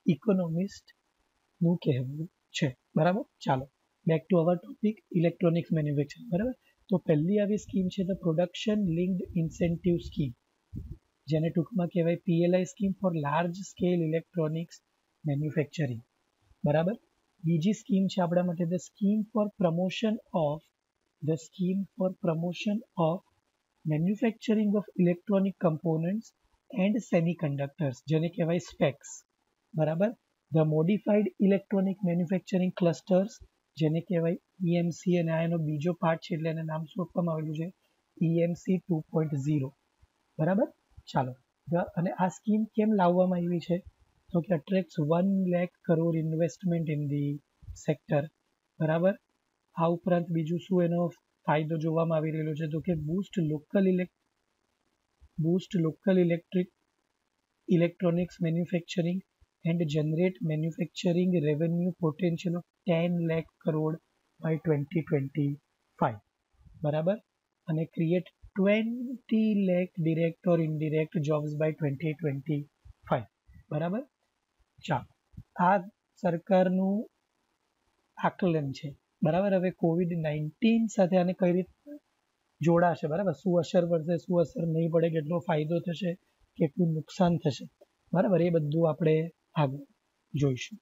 ઇકોનોમિસ્ટનું કહેવું છે, બરાબર. ચાલો back to our topic, electronics manufacturing, બરાબર. તો પહેલી આવી સ્કીમ છે the production linked incentive scheme, જેને ટૂંકમાં કહેવાય PLI scheme for large scale electronics manufacturing, બરાબર. બીજી સ્કીમ છે આપણા માટે the scheme for promotion of the scheme for promotion of manufacturing of electronic components and semiconductors, જેને કહેવાય સ્પેક્સ, બરાબર. The modified electronic manufacturing clusters, જેને કહેવાય ઈએમસી, અને આ એનો બીજો પાર્ટ છે એટલે એના નામ શું આપવામાં આવેલું છે? ઈએમસી ટુ પોઈન્ટ ઝીરો, બરાબર. ચાલો, અને આ સ્કીમ કેમ લાવવામાં આવી છે? તો કે attract one lakh crore investment in the sector, બરાબર. આ ઉપરાંત બીજું શું એનો ફાયદો જોવામાં આવી રહેલો છે? તો કે boost local elect boost local electric electronics manufacturing and generate manufacturing revenue potential of ten lakh crore by twenty twenty five, બરાબર. અને create twenty lakh direct or indirect jobs by twenty twenty five, બરાબર. ચાલો, આ સરકારનું આકલન છે, બરાબર. હવે કોવિડ નાઇન્ટીન સાથે આને કઈ રીતે જોડાશે, બરાબર, શું અસર પડશે, શું અસર નહીં પડે, કેટલો ફાયદો થશે, કેટલું નુકસાન થશે, બરાબર, એ બધું આપણે આગળ જોઈશું,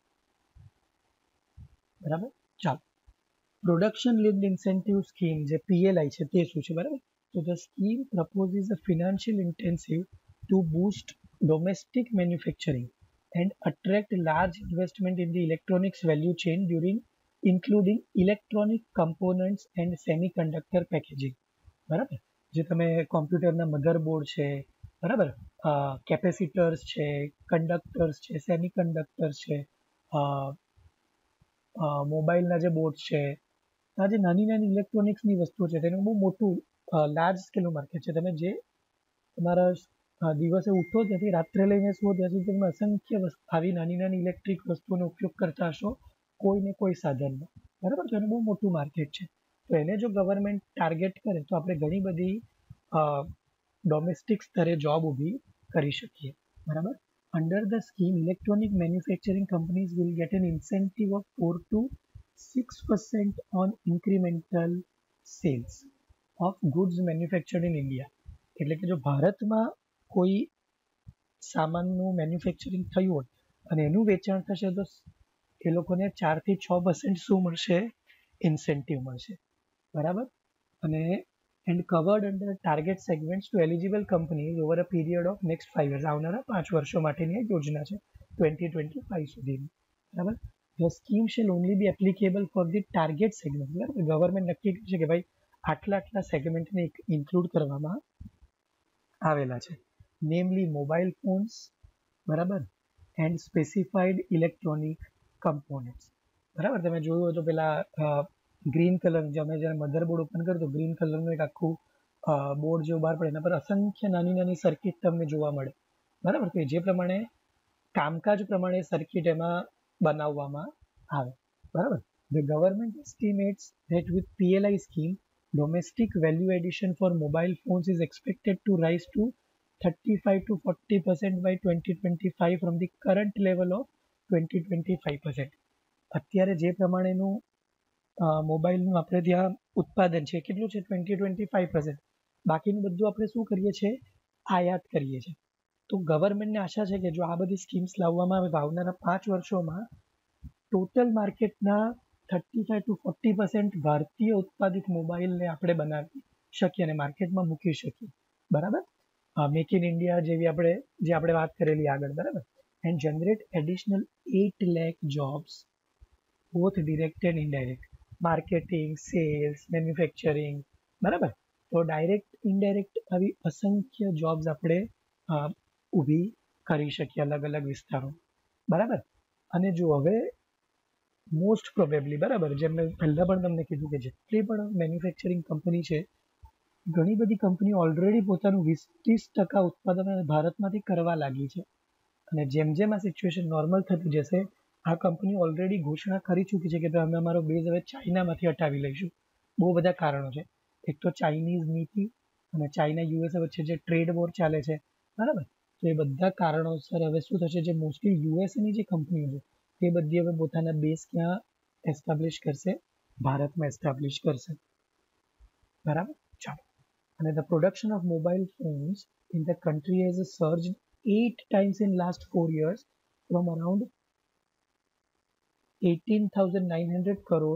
બરાબર. ચાલો, પ્રોડક્શન લિંક્ડ ઇન્સેન્ટિવ સ્કીમ જે પીએલઆઈ છે તે શું છે, બરાબર. તો the scheme proposes a financial intensive to boost domestic manufacturing and attract large investment in the electronics value chain during including electronic components and semiconductor packaging, બરાબર. જે તમે કોમ્પ્યુટરના મધરબોર્ડ છે, બરાબર, કેપેસિટર્સ છે, કંડક્ટર્સ છે, સેમિકન્ડક્ટર્સ છે, મોબાઈલના જે બોર્ડ છે, આ જે નાની નાની ઇલેક્ટ્રોનિક્સની વસ્તુઓ છે તેનું બહુ મોટું લાર્જ સ્કેલનું માર્કેટ છે. તમે જે તમારા દિવસે ઉઠો ત્યાંથી રાત્રે લઈને સુવો ત્યાં સુધી તમે અસંખ્ય આવી નાની નાની ઇલેક્ટ્રિક વસ્તુઓનો ઉપયોગ કરતા હશો કોઈ ને કોઈ સાધનમાં, બરાબર. તો એનું બહુ મોટું માર્કેટ છે. તો એને જો ગવર્મેન્ટ ટાર્ગેટ કરે તો આપણે ઘણી બધી ડોમેસ્ટિક સ્તરે જોબ ઊભી કરી શકીએ, બરાબર. Under the scheme, electronic manufacturing companies will get an incentive of four to six percent on incremental sales of goods manufactured in India. એટલે કે જો ભારતમાં કોઈ સામાનનું મેન્યુફેક્ચરિંગ થયું હોય અને એનું વેચાણ થશે તો એ લોકોને ચારથી છ પર્સન્ટ શું મળશે? ઇન્સેન્ટિવ મળશે, બરાબર. અને and covered under target segments to eligible companies over a period of next five years. આવનારા પાંચ વર્ષો માટેની એક યોજના છે ટ્વેન્ટી ટ્વેન્ટી ફાઈવ સુધીની, બરાબર. The scheme shall only be applicable for the target segment, બરાબર. ગવર્મેન્ટ નક્કી કરશે કે ભાઈ આટલા આટલા સેગમેન્ટને ઇન્ક્લુડ કરવામાં આવેલા છે, નેમલી મોબાઈલ ફોન્સ, બરાબર, એન્ડ સ્પેસિફાઈડ ઇલેક્ટ્રોનિક કમ્પોનન્ટ્સ, બરાબર. તમે જોયું હોય તો પેલા ગ્રીન કલર, અમે જ્યારે મધરબોર્ડ ઓપન કરતો ગ્રીન કલરનું એક આખું બોર્ડ જેવું બહાર પડે, એના પર અસંખ્ય નાની નાની સર્કિટ તમને જોવા મળે, બરાબર. કે જે પ્રમાણે કામકાજ પ્રમાણે સર્કિટ એમાં બનાવવામાં આવે, બરાબર. The government estimates that with PLI scheme domestic value addition for mobile phones is expected to rise to thirty five to forty percent by twenty twenty five from the current level of twenty twenty five percent. અત્યારે જે પ્રમાણેનું મોબાઈલનું આપણે ત્યાં ઉત્પાદન છે કેટલું છે? Twenty twenty five percent. બાકીનું બધું આપણે શું કરીએ છીએ? આયાત કરીએ છીએ. તો ગવર્મેન્ટને આશા છે કે જો આ બધી સ્કીમ્સ લાવવામાં આવે તો આવનારા પાંચ વર્ષોમાં ટોટલ માર્કેટના thirty five to forty percent ભારતીય ઉત્પાદિત મોબાઈલને આપણે બનાવી શકીએ અને માર્કેટમાં મૂકી શકીએ, બરાબર. મેક ઇન ઇન્ડિયા જેવી આપણે જે આપણે વાત કરેલી આગળ, બરાબર. and generate additional eight lakh jobs, both direct and indirect. Marketing, sales, manufacturing, બરાબર. તો ડાયરેક્ટ ઇનડાયરેક્ટ આવી અસંખ્ય જોબ્સ આપણે અ, ઊભી કરી શકીએ અલગ અલગ વિસ્તારો, બરાબર. અને જો હવે મોસ્ટ પ્રોબેબલી, બરાબર, જેમ મેં પહેલાં પણ તમને કીધું કે જેટલી પણ મેન્યુફેક્ચરિંગ કંપની છે, ઘણી બધી કંપનીઓ ઓલરેડી પોતાનું વીસ ત્રીસ ટકા ઉત્પાદન ભારતમાંથી કરવા લાગી છે. અને જેમ જેમ આ સિચ્યુએશન નોર્મલ થતી જશે, આ કંપની ઓલરેડી ઘોષણા કરી ચૂકી છે કે ભાઈ અમે અમારો બેઝ હવે ચાઇનામાંથી હટાવી લઈશું. બહુ બધા કારણો છે. એક તો ચાઇનીઝ નીતિ અને ચાઇના યુએસએ વચ્ચે જે ટ્રેડ વોર ચાલે છે, બરાબર. તો એ બધા કારણોસર હવે શું થશે, જે મોસ્ટલી યુએસએની જે કંપનીઓ છે તે બધી હવે પોતાના બેઝ ક્યાં એસ્ટાબ્લિશ કરશે, ભારતમાં એસ્ટાબ્લિશ કરશે, બરાબર. ચાલો. અને the production of mobile phones in the country has surged eight times in last four years from around eighteen thousand nine hundred crore,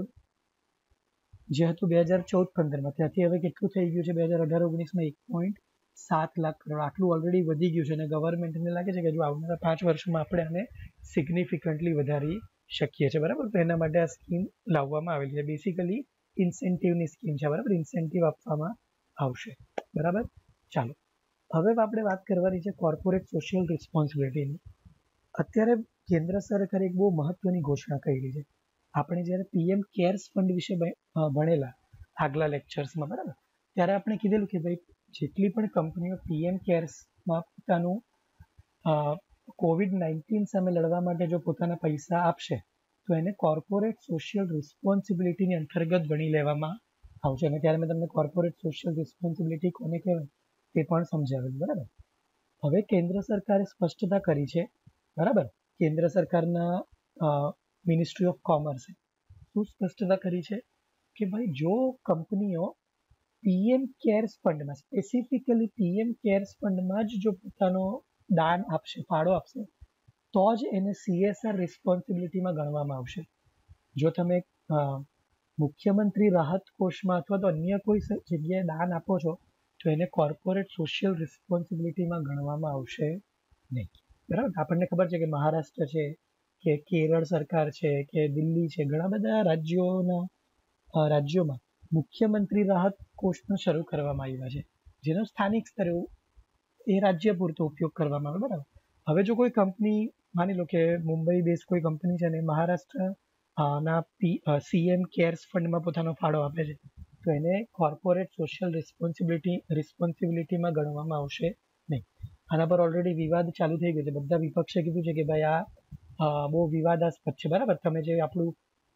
જે હતું બે હજાર ચૌદ પંદરમાં, ત્યાંથી હવે કેટલું થઈ ગયું છે બે હજાર અઢાર ઓગણીસમાં એક પોઈન્ટ સાત લાખ કરોડ. આટલું ઓલરેડી વધી ગયું છે અને ગવર્મેન્ટને લાગે છે કે જો આવનારા પાંચ વર્ષમાં આપણે આને સિગ્નિફિકન્ટલી વધારી શકીએ છીએ, બરાબર. તો એના માટે આ સ્કીમ લાવવામાં આવેલી છે. બેસિકલી ઇન્સેન્ટિવની સ્કીમ છે, બરાબર. ઇન્સેન્ટિવ આપવામાં આવશે, બરાબર. ચાલો, હવે આપણે વાત કરવાની છે કોર્પોરેટ સોશિયલ રિસ્પોન્સિબિલિટીની. અત્યારે કેન્દ્ર સરકારે એક બહુ મહત્વની ઘોષણા કરી છે. આપણે જ્યારે પીએમ કેર્સ ફંડ વિશે ભણેલા આગલા લેક્ચર્સમાં, બરાબર, ત્યારે આપણે કીધેલું કે ભાઈ જેટલી પણ કંપનીઓ પીએમ કેર્સમાં પોતાનું કોવિડ નાઇન્ટીન સામે લડવા માટે જો પોતાના પૈસા આપશે તો એને કોર્પોરેટ સોશિયલ રિસ્પોન્સિબિલિટીની અંતર્ગત ગણી લેવામાં આવશે. અને ત્યારે મેં તમને કોર્પોરેટ સોશિયલ રિસ્પોન્સિબિલિટી કોને કહેવાય તે પણ સમજાવેલું, બરાબર. હવે કેન્દ્ર સરકારે સ્પષ્ટતા કરી છે, બરાબર. કેન્દ્ર સરકારના મિનિસ્ટ્રી ઓફ કોમર્સે શું સ્પષ્ટતા કરી છે કે ભાઈ જો કંપનીઓ પીએમ કેર્સ ફંડમાં, સ્પેસિફિકલી પીએમ કેર્સ ફંડમાં જ જો પોતાનો દાન આપશે, ફાળો આપશે, તો જ એને સીએસઆર રિસ્પોન્સિબિલિટીમાં ગણવામાં આવશે. જો તમે મુખ્યમંત્રી રાહત કોષમાં અથવા તો અન્ય કોઈ જગ્યાએ દાન આપો છો તો એને કોર્પોરેટ સોશિયલ રિસ્પોન્સિબિલિટીમાં ગણવામાં આવશે નહીં, બરાબર. આપણને ખબર છે કે મહારાષ્ટ્ર છે કે કેરળ સરકાર છે કે દિલ્હી છે, ઘણા બધા રાજ્યોના રાજ્યોમાં મુખ્યમંત્રી રાહત કોષનો શરૂ કરવામાં આવ્યા છે, જેનો સ્થાનિક સ્તરે એ રાજ્ય પૂરતો ઉપયોગ કરવામાં આવે, બરાબર. હવે જો કોઈ કંપની, માની લો કે મુંબઈ બેઝ કોઈ કંપની છે ને મહારાષ્ટ્ર ના પી સીએમ કેર્સ ફંડમાં પોતાનો ફાળો આપે છે, તો એને કોર્પોરેટ સોશિયલ રિસ્પોન્સિબિલિટી રિસ્પોન્સિબિલિટીમાં ગણવામાં આવશે નહીં. આના પર ઓલરેડી વિવાદ ચાલુ થઈ ગયો છે. બધા વિપક્ષે કીધું છે કે ભાઈ આ બહુ વિવાદાસ્પદ છે, બરાબર. તમે જે આપણું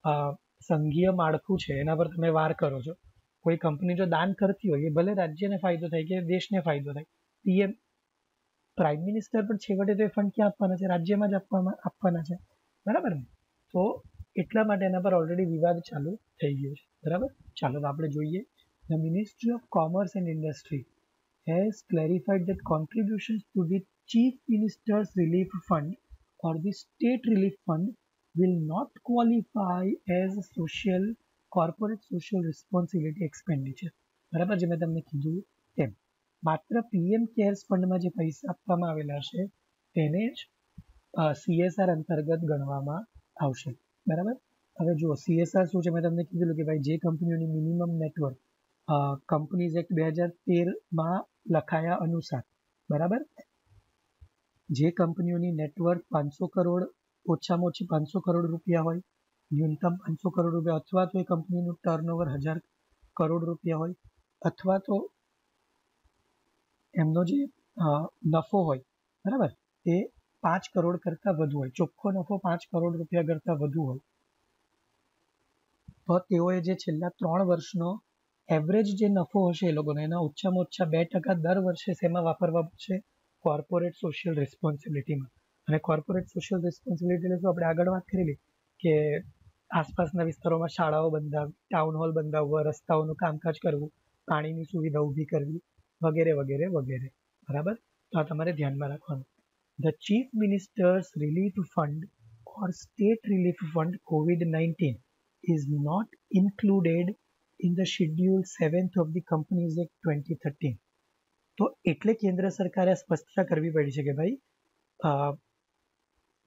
સંઘીય માળખું છે એના પર તમે વાર કરો છો. કોઈ કંપની જો દાન કરતી હોય એ ભલે રાજ્યને ફાયદો થાય કે દેશને ફાયદો થાય, પીએમ પ્રાઇમ મિનિસ્ટર પણ છેવટે તો એ ફંડ ક્યાં આપવાના છે, રાજ્યમાં જ આપવામાં આપવાના છે, બરાબર ને. તો એટલા માટે એના પર ઓલરેડી વિવાદ ચાલુ થઈ ગયો છે, બરાબર. ચાલો આપણે જોઈએ. The ministry of commerce and industry has clarified that contributions to the Chief Minister's Relief Fund or the State Relief Fund will not qualify as a social corporate social responsibility expenditure, બરાબર. જે મેં તમને કીધું તેમ માત્ર PM CARES ફંડમાં જે પૈસા આપવામાં આવેલા છે તેને જ સીએસઆર અંતર્ગત ગણવામાં આવશે, બરાબર. હવે જુઓ સીએસઆર શું છે, મેં તમને કીધેલું કે ભાઈ જે કંપનીઓની મિનિમમ નેટવર્ક કંપનીઝ એક્ટ બે હજાર તેરમાં લખાયા અનુસાર, બરાબર, જે કંપનીઓની નેટવર્ક પાંચસો કરોડ ઓછામાં ઓછી પાંચસો કરોડ રૂપિયા હોય, ન્યૂનતમ પાંચસો કરોડ રૂપિયા, અથવા તો એ કંપનીનું ટર્નઓવર હજાર કરોડ રૂપિયા હોય, અથવા તો એમનો જે નફો હોય, બરાબર, એ પાંચ કરોડ કરતાં વધુ હોય, ચોખ્ખો નફો પાંચ કરોડ રૂપિયા કરતાં વધુ હોય, તો તેઓએ જે છેલ્લા ત્રણ વર્ષનો એવરેજ જે નફો હશે એ લોકોને એના ઓછામાં ઓછા બે ટકા દર વર્ષે શેમાં વાપરવા પડશે, કોર્પોરેટ સોશિયલ રિસ્પોન્સિબિલિટીમાં. અને કોર્પોરેટ સોશિયલ રિસ્પોન્સિબિલિટી એટલે શું, આપણે આગળ વાત કરેલી કે આસપાસના વિસ્તારોમાં શાળાઓ બંધાવવી, ટાઉન હોલ બંધાવવા, રસ્તાઓનું કામકાજ કરવું, પાણીની સુવિધા ઊભી કરવી, વગેરે વગેરે વગેરે, બરાબર. તો આ તમારે ધ્યાનમાં રાખવાનું. The chief ministers relief fund or state relief fund Covid nineteen is not included in the schedule seventh of the Companies Act twenty thirteen. તો એટલે કેન્દ્ર સરકારે સ્પષ્ટતા કરવી પડી છે કે ભાઈ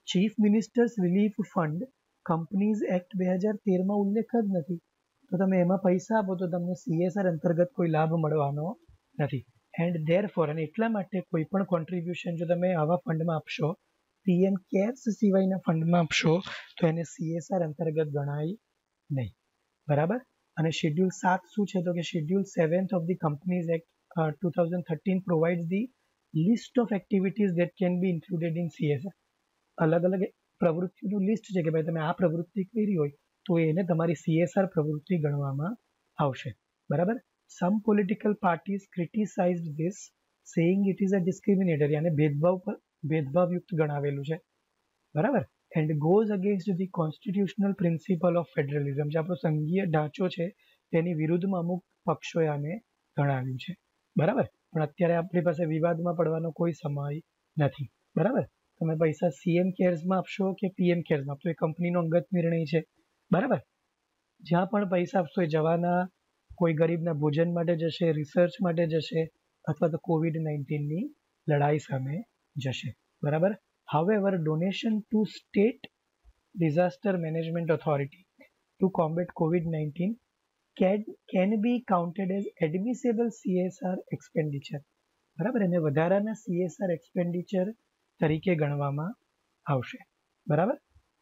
chief ministers relief fund companies act બે હજાર તેરમાં ઉલ્લેખ જ નથી, તો તમે એમાં પૈસા આપો તો તમને સીએસઆર અંતર્ગત કોઈ લાભ મળવાનો નથી. એન્ડ ધેર ફોર અને એટલા માટે કોઈ પણ કોન્ટ્રીબ્યુશન જો તમે આવા ફંડમાં આપશો, પીએમ કેર્સ સિવાયના ફંડમાં આપશો તો એને સીએસઆર અંતર્ગત ગણાય નહીં. બરાબર. અને શેડ્યુલ સાત શું છે તો કે schedule seventh of the companies act two thousand thirteen provides the list of activities that can be included in CSR. અલગ અલગ પ્રવૃત્તિનું લિસ્ટ છે કે ભાઈ તમે આ પ્રવૃત્તિ કરી હોય તો એને તમારી સીએસઆર પ્રવૃત્તિ ગણવામાં આવશે. બરાબર. Some political parties criticised this saying it is a discriminatory, અને ભેદભાવ પર ભેદભાવયુક્ત ગણાવેલું છે. બરાબર. And goes against the constitutional principle of federalism, જે આપણો સંઘીય ઢાંચો છે તેની વિરુદ્ધમાં અમુક પક્ષોએ આને ગણાવ્યું છે. બરાબર. પણ અત્યારે આપણી પાસે વિવાદમાં પડવાનો કોઈ સમય નથી. બરાબર. તમે પૈસા સીએમ કેર્સમાં આપશો કે પીએમ કેર્સમાં આપશો એ કંપનીનો અંગત નિર્ણય છે. બરાબર. જ્યાં પણ પૈસા આપશો એ જવાના કોઈ ગરીબના ભોજન માટે જશે, રિસર્ચ માટે જશે, અથવા તો કોવિડ નાઇન્ટીનની લડાઈ સામે જશે. બરાબર. However, donation to state disaster management authority to combat COVID nineteen can, can be counted as admissible C S R expenditure. બરાબર. એને વધારાના સીએસઆર એક્સપેન્ડિચર તરીકે ગણવામાં આવશે. બરાબર.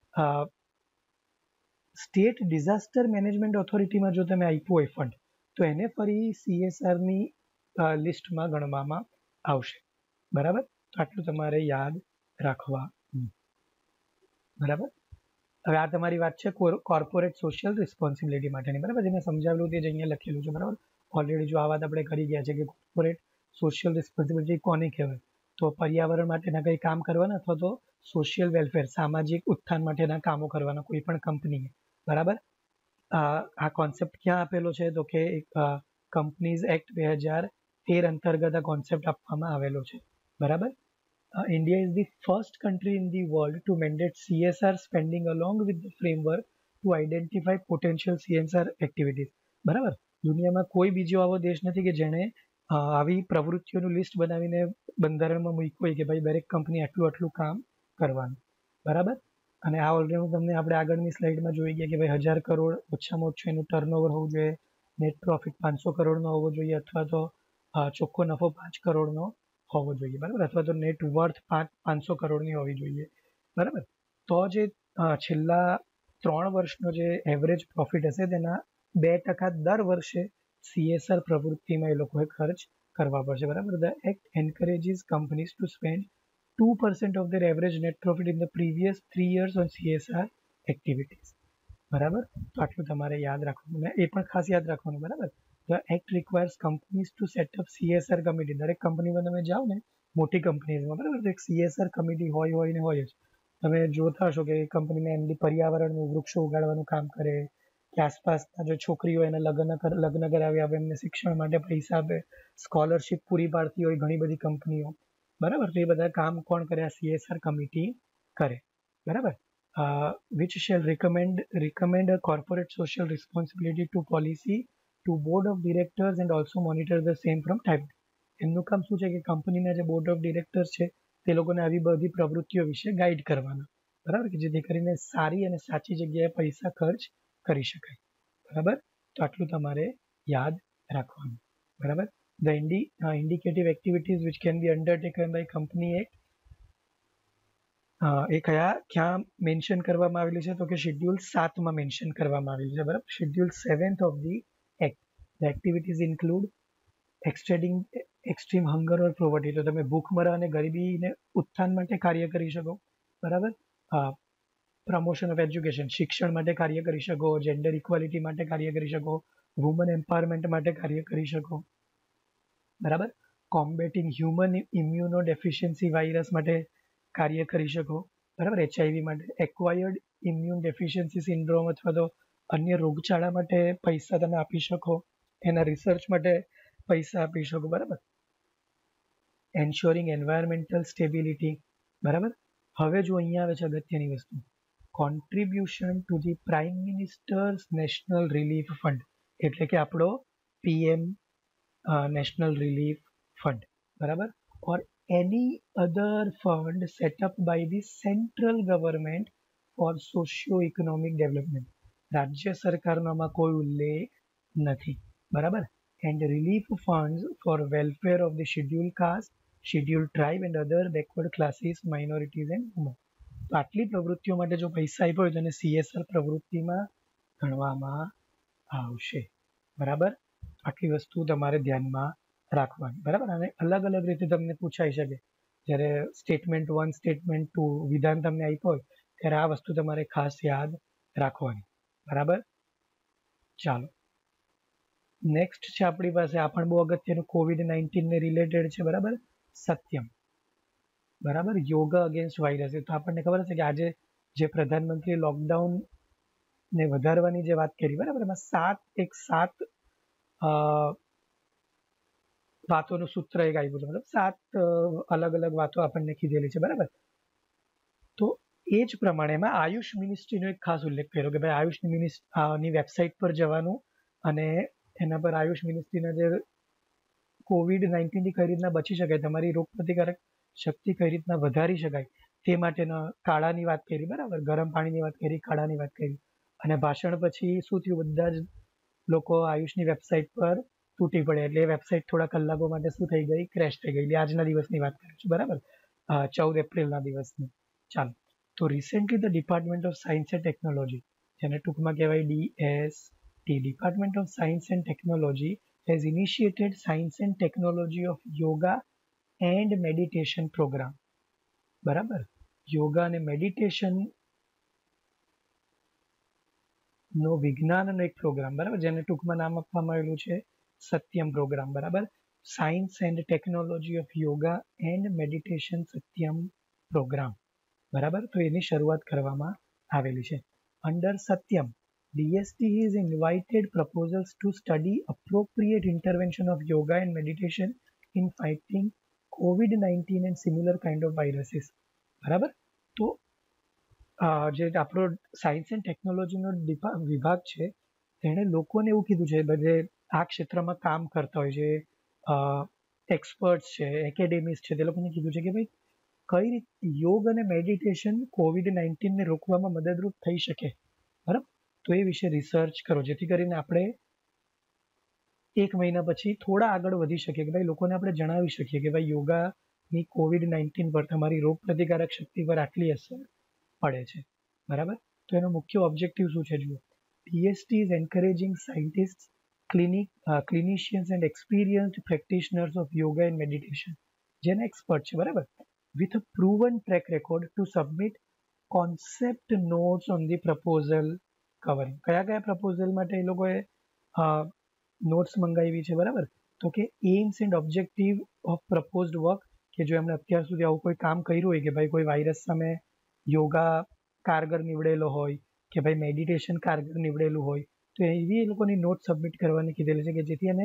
સ્ટેટ ડિઝાસ્ટર મેનેજમેન્ટ ઓથોરિટીમાં જો તમે આપ્યું હોય ફંડ તો એને ફરી સીએસઆરની લિસ્ટમાં ગણવામાં આવશે. બરાબર. તો આટલું તમારે યાદ રાખવા. બરાબર. હવે આ તમારી વાત છે કોર્પોરેટ સોશિયલ રિસ્પોન્સિબિલિટી માટેની. બરાબર. જેને સમજાવેલું તે જ અહીંયા લખેલું છે. બરાબર. ઓલરેડી જો આ વાત આપણે કરી ગયા છે કે કોર્પોરેટ સોશિયલ રિસ્પોન્સિબિલિટી કોને કહેવાય, તો પર્યાવરણ માટેના કંઈ કામ કરવાના અથવા તો સોશિયલ વેલફેર સામાજિક ઉત્થાન માટેના કામો કરવાના કોઈ પણ કંપનીએ. બરાબર. આ કોન્સેપ્ટ ક્યાં આપેલો છે તો કે કંપનીઝ એક્ટ બે હજાર તેર અંતર્ગત આ કોન્સેપ્ટ આપવામાં આવેલો છે. બરાબર. Uh, India is the first country in the world to mandate C S R spending along with the framework to identify potential C S R activities. બરાબર. દુનિયામાં કોઈ બીજો આવો દેશ નથી કે જેણે આવી પ્રવૃત્તિઓનું લિસ્ટ બનાવીને બંધારણમાં મૂક્યું હોય કે ભાઈ દરેક કંપની આટલું આટલું કામ કરવાનું. બરાબર. અને આ ઓલરેડી હું તમને આપણે આગળની સ્લાઇડમાં જોઈ ગયા કે ભાઈ હજાર કરોડ ઓછામાં ઓછું એનું ટર્નઓવર હોવું જોઈએ, નેટ પ્રોફિટ પાંચસો કરોડનો હોવો જોઈએ, અથવા તો ચોખ્ખો નફો પાંચ કરોડનો હોવો જોઈએ. બરાબર. અથવા તો નેટ વર્થ પાંચ પાંચસો કરોડની હોવી જોઈએ. બરાબર. તો જે છેલ્લા ત્રણ વર્ષનો જે એવરેજ પ્રોફિટ હશે તેના બે ટકા દર વર્ષે સીએસઆર પ્રવૃત્તિમાં એ લોકોએ ખર્ચ કરવા પડશે. બરાબર. The act encourages companies to spend two percent of their average net profit in the previous three years on CSR activities. બરાબર. તો આટલું તમારે યાદ રાખવાનું. એ પણ ખાસ યાદ રાખવાનું. બરાબર. The act requires companies to set up C S R committee. દરેક કંપનીમાં તમે જાઓ ને મોટી કંપનીઝમાં, બરાબર, તો એક સીએસઆર કમિટી હોય હોય ને હોય જ. તમે જોતા હશો કે કંપનીમાં એમની પર્યાવરણનું વૃક્ષો ઉગાડવાનું કામ કરે, કે આસપાસના જે છોકરીઓ એને લગ્ન લગ્ન કરાવી આપે, એમને શિક્ષણ માટે પૈસા આપે, સ્કોલરશિપ પૂરી પાડતી હોય ઘણી બધી કંપનીઓ. બરાબર. તો એ બધા કામ કોણ કરે? આ સીએસઆર કમિટી કરે. બરાબર. Which shall recommend recommend a corporate social responsibility to policy to board of directors and also monitor the same from time. એમનું કામ શું છે કે કંપનીના જે બોર્ડ ઓફ ડિરેક્ટર્સ છે તે લોકોને આવી બધી પ્રવૃત્તિઓ વિશે ગાઈડ કરવાના. બરાબર. કે જેથી કરીને સારી અને સાચી જગ્યાએ પૈસા ખર્ચ કરી શકાય. બરાબર. તો આટલું તમારે યાદ રાખવાનું. બરાબર. ધ ઇન્ડી indicative activities which can be undertaken by company act, એ કયા ક્યાં મેન્શન કરવામાં આવેલી છે તો કે શેડ્યુલ સાતમાં મેન્શન કરવામાં આવેલી છે. બરાબર. Schedule seventh of the act. The activities include extending extreme hunger or poverty, તો તમે ભૂખમરા અને ગરીબીને ઉત્થાન માટે કાર્ય કરી શકો. બરાબર. પ્રમોશન ઓફ એજ્યુકેશન, શિક્ષણ માટે કાર્ય કરી શકો, જેન્ડર ઇક્વાલિટી માટે કાર્ય કરી શકો, વુમન એમ્પાવરમેન્ટ માટે કાર્ય કરી શકો. બરાબર. Combating human immunodeficiency virus માટે કાર્ય કરી શકો. બરાબર. એચઆઈવી માટે, એક્વાયર્ડ ઇમ્યુન ડેફિશિયન્સી સિન્ડ્રોમ અથવા તો અન્ય રોગચાળા માટે પૈસા તમે આપી શકો, એના રિસર્ચ માટે પૈસા આપી શકો. બરાબર. Ensuring environmental stability. બરાબર. હવે જો અહીંયા આવે છે અગત્યની વસ્તુ, contribution to the prime minister's national relief fund, એટલે કે આપણો પીએમ નેશનલ રિલીફ ફંડ. બરાબર. ઓર any other fund set up by the central government for socio-economic development. રાજ્ય સરકારનો આમાં કોઈ ઉલ્લેખ નથી, બરાબર. And relief funds for welfare of the scheduled caste, scheduled tribe and other backward classes, minorities and women. તો આટલી પ્રવૃત્તિઓ માટે જો પૈસા આપ્યો હોય તો એને સીએસઆર પ્રવૃત્તિમાં ગણવામાં આવશે, બરાબર. આટલી વસ્તુ તમારે ધ્યાનમાં રાખવાની, બરાબર. અને અલગ અલગ રીતે તમને પૂછાઈ શકે, જ્યારે સ્ટેટમેન્ટ વન સ્ટેટમેન્ટ ટુ વિધાન તમને આપ્યો હોય ત્યારે આ વસ્તુ તમારે ખાસ યાદ રાખવાની, બરાબર. ચાલો નેક્સ્ટ છે આપણી પાસે, આ પણ બહુ અગત્યનું કોવિડ નાઇન્ટીન ને રિલેટેડ છે, બરાબર. સત્યમ, બરાબર. Yoga against virus. તો આપણને ખબર છે કે આજે જે પ્રધાનમંત્રીએ લોકડાઉન ને વધારવાની જે વાત કરી, બરાબર, એમાં સાત એક સાત વાતોનું સૂત્ર એક આવ્યું છે, મતલબ સાત અલગ અલગ વાતો આપણને કીધેલી છે, બરાબર. તો એ જ પ્રમાણે એમાં આયુષ મિનિસ્ટ્રીનો એક ખાસ ઉલ્લેખ કર્યો કે ભાઈ આયુષ મિનિસ્ટ્રીની વેબસાઇટ પર જવાનું અને એના પર આયુષ મિનિસ્ટ્રીના જે કોવિડ નાઇન્ટીનથી કઈ રીતના બચી શકાય, તમારી રોગ પ્રતિકારક શક્તિ કઈ રીતના વધારી શકાય તે માટેના કાળાની વાત કરી, બરાબર. ગરમ પાણીની વાત કરી, કાળાની વાત કરી. અને ભાષણ પછી શું થયું, બધા જ લોકો આયુષની વેબસાઇટ પર તૂટી પડે, એટલે એ વેબસાઇટ થોડા કલાકો માટે શું થઈ ગઈ, ક્રેશ થઈ ગઈ. એટલે આજના દિવસની વાત કરું છું, બરાબર, ચૌદ એપ્રિલના દિવસની. ચાલો, તો recently the department of science and technology, જેને ટૂંકમાં કહેવાય DST, department of science and technology has initiated science and technology of yoga and meditation program, બરાબર. યોગા અને મેડિટેશન નો વિજ્ઞાનનો એક પ્રોગ્રામ, બરાબર, જેને ટૂંકમાં નામ આપવામાં આવેલું છે સત્યમ પ્રોગ્રામ, બરાબર. Science and technology of yoga and meditation Satyam program, બરાબર. તો એની શરૂઆત કરવામાં આવેલી છે. Under Satyam, D S T has invited proposals to study appropriate intervention of yoga and meditation in fighting COVID nineteen and similar kind of viruses, બરાબર. તો જે આપણો સાયન્સ એન્ડ ટેકનોલોજીનો વિભાગ છે તેણે લોકોને એવું કીધું છે, બધે આ ક્ષેત્રમાં કામ કરતા હોય છે, એક્સપર્ટ્સ છે, એકેડેમિક્સ છે, તે લોકોને કીધું છે કે ભાઈ કઈ રીતે યોગ અને મેડિટેશન કોવિડ નાઇન્ટીનને રોકવામાં મદદરૂપ થઈ શકે, બરાબર. તો એ વિશે રિસર્ચ કરો, જેથી કરીને આપણે એક મહિના પછી થોડા આગળ વધી શકીએ કે ભાઈ લોકોને આપણે જણાવી શકીએ કે ભાઈ યોગાની કોવિડ નાઇન્ટીન પર તમારી રોગ પ્રતિકારક શક્તિ પર આટલી અસર પડે છે, બરાબર. તો એનો મુખ્ય ઓબ્જેક્ટિવ શું છે, જુઓ. D S T is encouraging scientists, clinic, uh, clinicians and experienced practitioners of yoga and meditation, જેના એક્સપર્ટ છે, બરાબર, with a proven track record to submit concept notes on the proposal covering. કયા કયા proposal માટે એ લોકોએ notes મંગાવી છે, બરાબર. તો કે aims and objective of proposed work, કે જો એમણે અત્યાર સુધી આવું કોઈ કામ કર્યું હોય કે ભાઈ કોઈ વાયરસ સામે યોગા કારગર નીવડેલો હોય કે ભાઈ મેડિટેશન કારગર નીવડેલું હોય, તો એવી એ લોકોની નોટ સબમિટ કરવાની કીધેલી છે કે જેથી એને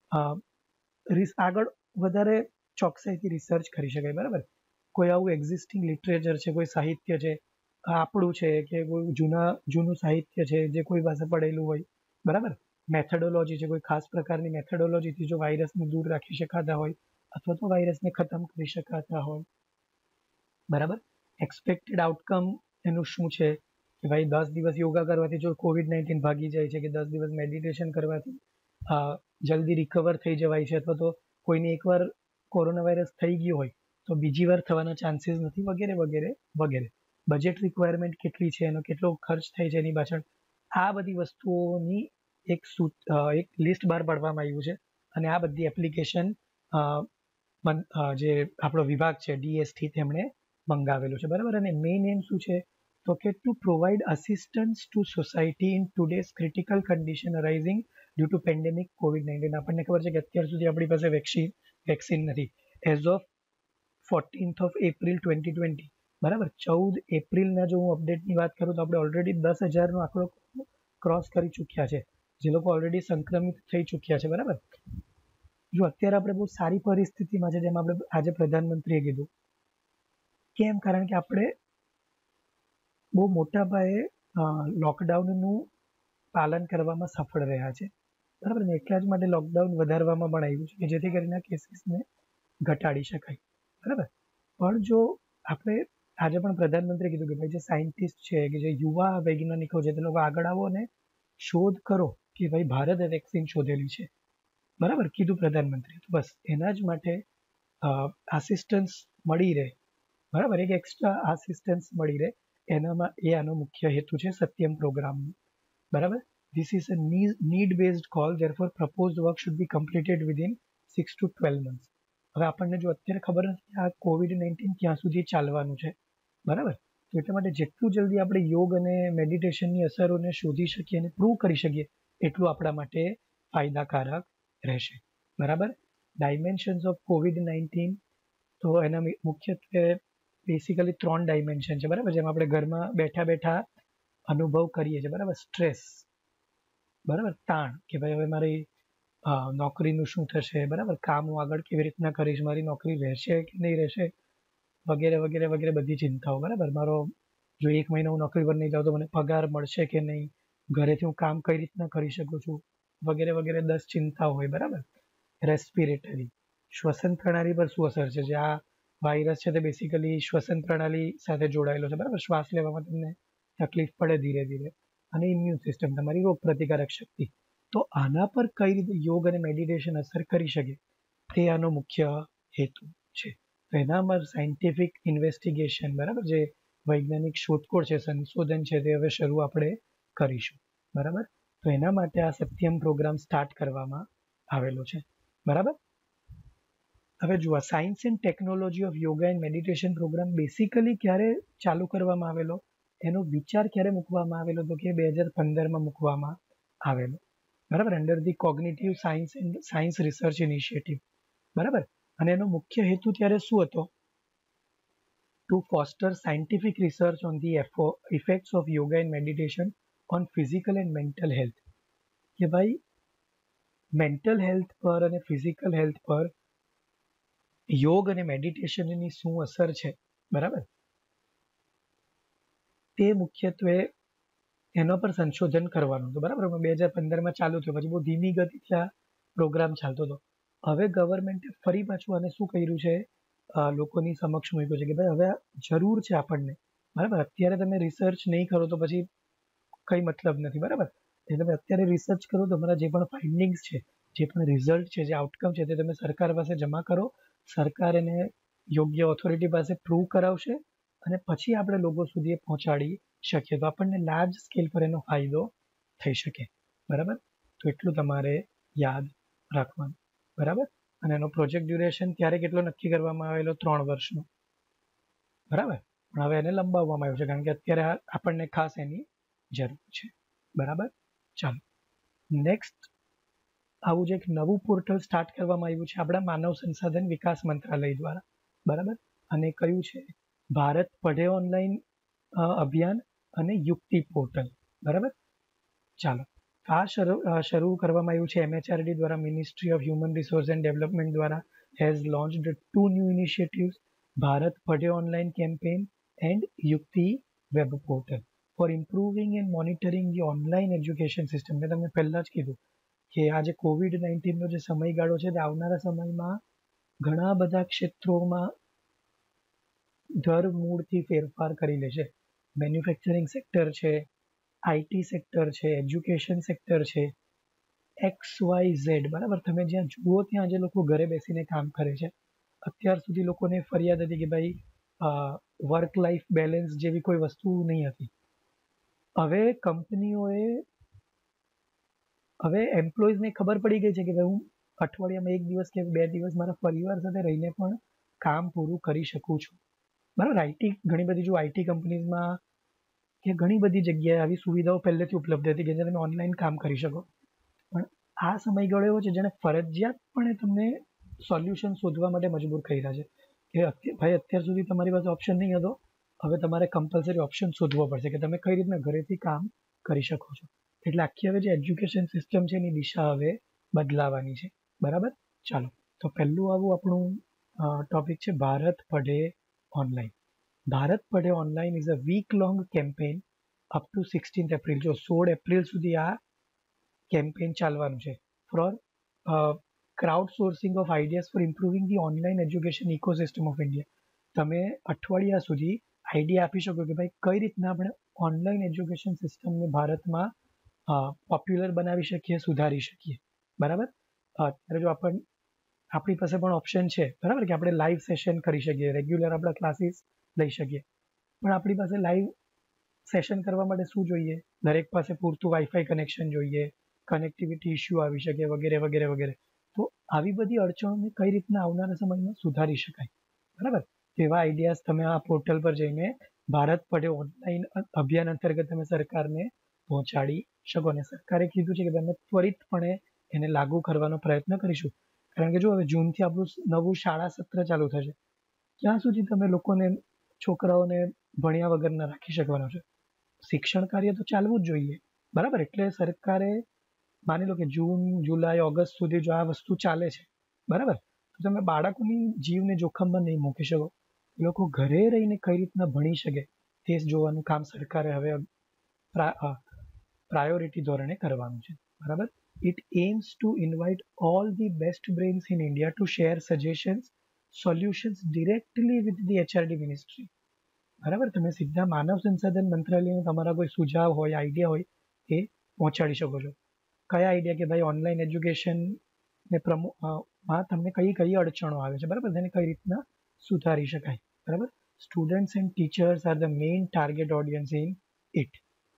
આગળ વધારે ચોકસાઈથી રિસર્ચ કરી શકાય, બરાબર. કોઈ આવું એક્ઝિસ્ટિંગ લિટરેચર છે, કોઈ સાહિત્ય છે આપણું છે કે કોઈ જૂના જૂનું સાહિત્ય છે જે કોઈ પાસે પડેલું હોય, બરાબર. મેથોડોલોજી છે, કોઈ ખાસ પ્રકારની મેથોડોલોજીથી જો વાયરસને દૂર રાખી શકાતા હોય અથવા તો વાયરસને ખતમ કરી શકાતા હોય, બરાબર. એક્સપેક્ટેડ આઉટકમ એનું શું છે કે ભાઈ દસ દિવસ યોગા કરવાથી જો કોવિડ નાઇન્ટીન ભાગી જાય છે, કે દસ દિવસ મેડિટેશન કરવાથી જલ્દી રિકવર થઈ જવાય છે, અથવા તો કોઈને એકવાર કોરોના વાયરસ થઈ ગયો હોય તો બીજી વાર થવાના ચાન્સીસ નથી, વગેરે વગેરે વગેરે. બજેટ રિક્વાયરમેન્ટ કેટલી છે, એનો કેટલો ખર્ચ થાય છે એની પાછળ, આ બધી વસ્તુઓની એક એક લિસ્ટ બહાર પાડવામાં આવ્યું છે. અને આ બધી એપ્લિકેશન જે આપણો વિભાગ છે ડીએસટી તેમણે મંગાવેલું છે, બરાબર. અને મેઇન એમ શું છે તો કે to provide assistance to society in today's critical condition arising due to pandemic COVID nineteen. આપણને ખબર છે કે અત્યાર સુધી આપણી પાસે વેક્સિન વેક્સિન નથી. As of fourteenth of April twenty twenty, બરાબર, ચૌદ એપ્રિલના જો હું અપડેટની વાત કરું તો આપણે ઓલરેડી દસ હજારનો આંકડો ક્રોસ કરી ચૂક્યા છે, જે લોકો ઓલરેડી સંક્રમિત થઈ ચૂક્યા છે, બરાબર. જો અત્યારે આપણે બહુ સારી પરિસ્થિતિમાં છે, જેમ આપણે આજે પ્રધાનમંત્રીએ કીધું. કેમ? કારણ કે આપણે બહુ મોટા પાયે લોકડાઉનનું પાલન કરવામાં સફળ રહ્યા છે, બરાબર. ને એટલા જ માટે લોકડાઉન વધારવામાં પણ આવ્યું છે કે જેથી કરીને કેસીસને ઘટાડી શકાય, બરાબર. પણ જો આપણે આજે પણ પ્રધાનમંત્રીએ કીધું કે ભાઈ જે સાયન્ટિસ્ટ છે કે જે યુવા વૈજ્ઞાનિકો છે તે લોકો આગળ આવો ને શોધ કરો કે ભાઈ ભારતે વેક્સિન શોધેલી છે, બરાબર કીધું પ્રધાનમંત્રી. તો બસ એના જ માટે આસિસ્ટન્સ મળી રહે, બરાબર, એક એક્સ્ટ્રા આસિસ્ટન્સ મળી રહે એનામાં એ આનો મુખ્ય હેતુ છે સત્યમ પ્રોગ્રામનો. બરાબર. This is a need based call, therefore proposed work should be completed within six to twelve months. હવે આપણને જો અત્યારે ખબર નથી આ કોવિડ નાઇન્ટીન ક્યાં સુધી ચાલવાનું છે, બરાબર, તો એટલા માટે જેટલું જલ્દી આપણે યોગ અને મેડિટેશનની અસરોને શોધી શકીએ અને પ્રૂવ કરી શકીએ એટલું આપણા માટે ફાયદાકારક રહેશે. બરાબર. ડાયમેન્શન્સ ઓફ કોવિડ નાઇન્ટીન, તો એના મુખ્યત્વે બેસિકલી ત્રણ ડાયમેન્શન છે, બરાબર, જેમ આપણે ઘરમાં બેઠા બેઠા અનુભવ કરીએ છીએ, બરાબર, સ્ટ્રેસ, બરાબર, તાણ કે ભાઈ હવે મારી નોકરીનું શું થશે, બરાબર, કામ હું આગળ કેવી રીતના કરીશ, મારી નોકરી રહેશે કે નહીં રહેશે, વગેરે વગેરે વગેરે બધી ચિંતાઓ, બરાબર. મારો જો એક મહિનો હું નોકરી પર નહીં જાઉં તો મને પગાર મળશે કે નહીં, ઘરેથી હું કામ કઈ રીતના કરી શકું છું, વગેરે વગેરે દસ ચિંતાઓ હોય, બરાબર. રેસ્પિરેટરી, શ્વસન પ્રણાલી પર શું અસર છે, જે આ વાયરસ છે તે બેસિકલી શ્વસન પ્રણાલી સાથે જોડાયેલો છે, બરાબર, શ્વાસ લેવામાં તમને તકલીફ પડે ધીરે ધીરે. અને ઇમ્યુન સિસ્ટમ, તમારી રોગ પ્રતિકારક શક્તિ. તો આના પર કઈ રીતે યોગ અને મેડિટેશન અસર કરી શકે તે આનો મુખ્ય હેતુ છે. તો એનામાં સાયન્ટિફિક ઇન્વેસ્ટિગેશન, બરાબર, જે વૈજ્ઞાનિક શોધખોળ છે, સંશોધન છે, તે હવે શરૂ આપણે કરીશું, બરાબર. તો એના માટે આ સત્યમ પ્રોગ્રામ સ્ટાર્ટ કરવામાં આવેલો છે, બરાબર. હવે જુઓ, science and technology of yoga and meditation program basically ક્યારે ચાલુ કરવામાં આવેલો, એનો વિચાર ક્યારે મૂકવામાં આવેલો, તો કે બે હજાર પંદરમાં મૂકવામાં આવેલો, બરાબર, under the cognitive science and science research initiative, બરાબર. અને એનો મુખ્ય હેતુ ત્યારે શું હતો, to foster scientific research on the effects of yoga and meditation on physical and mental health, કે ભાઈ મેન્ટલ હેલ્થ પર અને ફિઝિકલ હેલ્થ પર યોગ અને મેડિટેશનની શું અસર છે, બરાબર, તે મુખ્યત્વે એના પર સંશોધન કરવાનું હતું, બરાબર. બે હજાર પંદરમાં ચાલુ થયું, પછી બહુ ધીમી ગતિથી આ પ્રોગ્રામ ચાલતો હતો. હવે ગવર્મેન્ટે ફરી પાછું આને શું કર્યું છે, લોકોની સમક્ષ મૂક્યું છે કે ભાઈ હવે જરૂર છે આપણને, બરાબર. અત્યારે તમે રિસર્ચ નહીં કરો તો પછી કંઈ મતલબ નથી, બરાબર. એટલે તમે અત્યારે રિસર્ચ કરો, તમારા જે પણ ફાઇન્ડિંગ્સ છે, જે પણ રિઝલ્ટ છે, જે આઉટકમ છે, તે તમે સરકાર પાસે જમા કરો, સરકાર એને યોગ્ય ઓથોરિટી પાસે પ્રૂવ કરાવશે અને પછી આપણે લોકો સુધી પહોંચાડી શકીએ તો આપણને લાર્જ સ્કેલ પર એનો ફાયદો થઈ શકે, બરાબર. તો એટલું તમારે યાદ રાખવાનું, બરાબર. અને એનો પ્રોજેક્ટ ડ્યુરેશન ત્યારે કેટલો નક્કી કરવામાં આવેલો, ત્રણ વર્ષનો, બરાબર. પણ હવે એને લંબાવવામાં આવ્યું છે કારણ કે અત્યારે આપણને ખાસ એની જરૂર છે, બરાબર. ચાલો નેક્સ્ટ, આવું જ એક નવું પોર્ટલ સ્ટાર્ટ કરવામાં આવ્યું છે આપણા માનવ સંસાધન વિકાસ મંત્રાલય દ્વારા, બરાબર. અને કયું છે, ભારત પઢે ઓનલાઈન અભિયાન અને યુક્તિ પોર્ટલ, બરાબર. ચાલો, આ શરૂ શરૂ કરવામાં આવ્યું છે એમએચઆરડી દ્વારા, ministry of human resource and development દ્વારા has launched two new initiatives, Bharat Padhe online campaign and Yukti web portal for improving and monitoring the online education system. મેં તમને પહેલાં જ કીધું કે આ જે કોવિડ નાઇન્ટીનનો જે સમયગાળો છે તે આવનારા સમયમાં ઘણા બધા ક્ષેત્રોમાં ધરમૂળથી ફેરફાર કરી લેશે. મેન્યુફેક્ચરિંગ સેક્ટર છે, આઈટી સેક્ટર છે, એજ્યુકેશન સેક્ટર છે, એક્સ વાય ઝેડ, બરાબર. તમે જ્યાં જુઓ ત્યાં જે લોકો ઘરે બેસીને કામ કરે છે, અત્યાર સુધી લોકોને ફરિયાદ હતી કે ભાઈ વર્ક લાઈફ બેલેન્સ જેવી કોઈ વસ્તુ નહીં હતી. હવે કંપનીઓએ હવે એમ્પ્લોઈઝને ખબર પડી ગઈ છે કે ભાઈ હું અઠવાડિયામાં એક દિવસ કે બે દિવસ મારા પરિવાર સાથે રહીને પણ કામ પૂરું કરી શકું છું, બરાબર. આઈટી ઘણી બધી જો આઈટી કંપનીઝમાં કે ઘણી બધી જગ્યાએ આવી સુવિધાઓ પહેલેથી ઉપલબ્ધ હતી કે જે તમે ઓનલાઈન કામ કરી શકો. પણ આ સમયગાળો એવો છે જેને ફરજિયાતપણે તમને સોલ્યુશન શોધવા માટે મજબૂર કરી રહ્યા છે કે ભાઈ અત્યાર સુધી તમારી પાસે ઓપ્શન નહીં હતો, હવે તમારે કમ્પલસરી ઓપ્શન શોધવો પડશે કે તમે કઈ રીતના ઘરેથી કામ કરી શકો છો. એટલે આખી હવે જે એજ્યુકેશન સિસ્ટમ છે એની દિશા હવે બદલાવાની છે, બરાબર. ચાલો, તો પહેલું આવું આપણું ટોપિક છે Bharat Padhe online. Bharat Padhe online is a week long campaign up to sixteenth April. જો સોળ એપ્રિલ સુધી આ કેમ્પેઇન ચાલવાનું છે for crowd sourcing of ideas for improving the online education ecosystem of India. તમે અઠવાડિયા સુધી આઈડિયા આપી શકો કે ભાઈ કઈ રીતના આપણે ઓનલાઈન એજ્યુકેશન સિસ્ટમને ભારતમાં પોપ્યુલર બનાવી શકીએ, સુધારી શકીએ. બરાબર. અત્યારે જો આપણ આપણી પાસે પણ ઓપ્શન છે, બરાબર, કે આપણે લાઈવ સેશન કરી શકીએ, રેગ્યુલર આપણા ક્લાસીસ લઈ શકીએ. પણ આપણી પાસે લાઈવ સેશન કરવા માટે શું જોઈએ? દરેક પાસે પૂરતું વાઈફાઈ કનેક્શન જોઈએ, કનેક્ટિવિટી ઇસ્યુ આવી શકે, વગેરે વગેરે વગેરે. તો આવી બધી અડચણોને કઈ રીતના આવનારા સમયમાં સુધારી શકાય, બરાબર, એવા આઈડિયાઝ તમે આ પોર્ટલ પર જઈને ભારત પડે ઓનલાઈન અભિયાન અંતર્ગત તમે સરકારને પહોંચાડી શકો. અને સરકારે કીધું છે કે તમે ત્વરિતપણે એને લાગુ કરવાનો પ્રયત્ન કરીશું. કારણ કે જો હવે જૂનથી આપણું નવું શાળા સત્ર ચાલુ થશે, ક્યાં સુધી તમે લોકોને, છોકરાઓને ભણ્યા વગરના રાખી શકવાનો છે? શિક્ષણ કાર્ય તો ચાલવું જ જોઈએ, બરાબર. એટલે સરકારે માની લો કે જૂન, જુલાઈ, ઓગસ્ટ સુધી જો આ વસ્તુ ચાલે છે, બરાબર, તો તમે બાળકોની જીવને જોખમમાં નહીં મૂકી શકો. એ લોકો ઘરે રહીને કઈ રીતના ભણી શકે તે જોવાનું કામ સરકારે હવે પ્રાયોરિટી ધોરણે કરવાનું છે, બરાબર. It aims to invite all the best brains in India to share suggestions, solutions directly with the HRD ministry. બરાબર. તમે સીધા માનવ સંસાધન મંત્રાલયને તમારા કોઈ સુઝાવ હોય, આઈડિયા હોય એ પહોંચાડી શકો છો. કયા આઈડિયા કે ભાઈ ઓનલાઈન એજ્યુકેશન ને પ્રમોમાં તમને કઈ કઈ અડચણો આવે છે, બરાબર, તેને કઈ રીતના સુધારી શકાય, બરાબર. Students and teachers are the main target audience in it,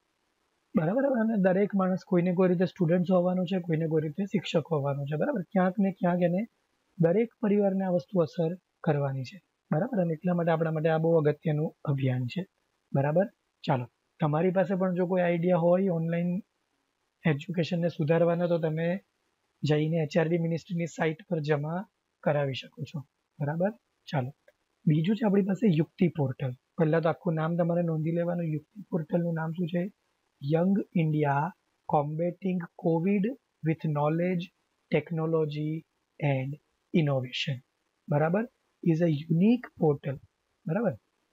બરાબર. અને દરેક માણસ કોઈને કોઈ રીતે સ્ટુડન્ટ હોવાનો છે, કોઈને કોઈ રીતે શિક્ષક હોવાનો છે, બરાબર. ક્યાંક ને ક્યાંક એને દરેક પરિવારને આ વસ્તુ અસર કરવાની છે, બરાબર. અને એટલા માટે આપણા માટે આ બહુ અગત્યનું અભિયાન છે, બરાબર. ચાલો, તમારી પાસે પણ જો કોઈ આઈડિયા હોય ઓનલાઈન એજ્યુકેશનને સુધારવાના, તો તમે જઈને એચઆરડી મિનિસ્ટ્રીની સાઇટ પર જમા કરાવી શકો છો, બરાબર. ચાલો, બીજું છે આપણી પાસે યુક્તિ પોર્ટલ. પહેલાં તો આખું નામ તમારે નોંધી લેવાનું. યુક્તિ પોર્ટલનું નામ શું છે? Young India combating COVID with knowledge, technology and innovation, બરાબર, is a unique portal, બરાબર,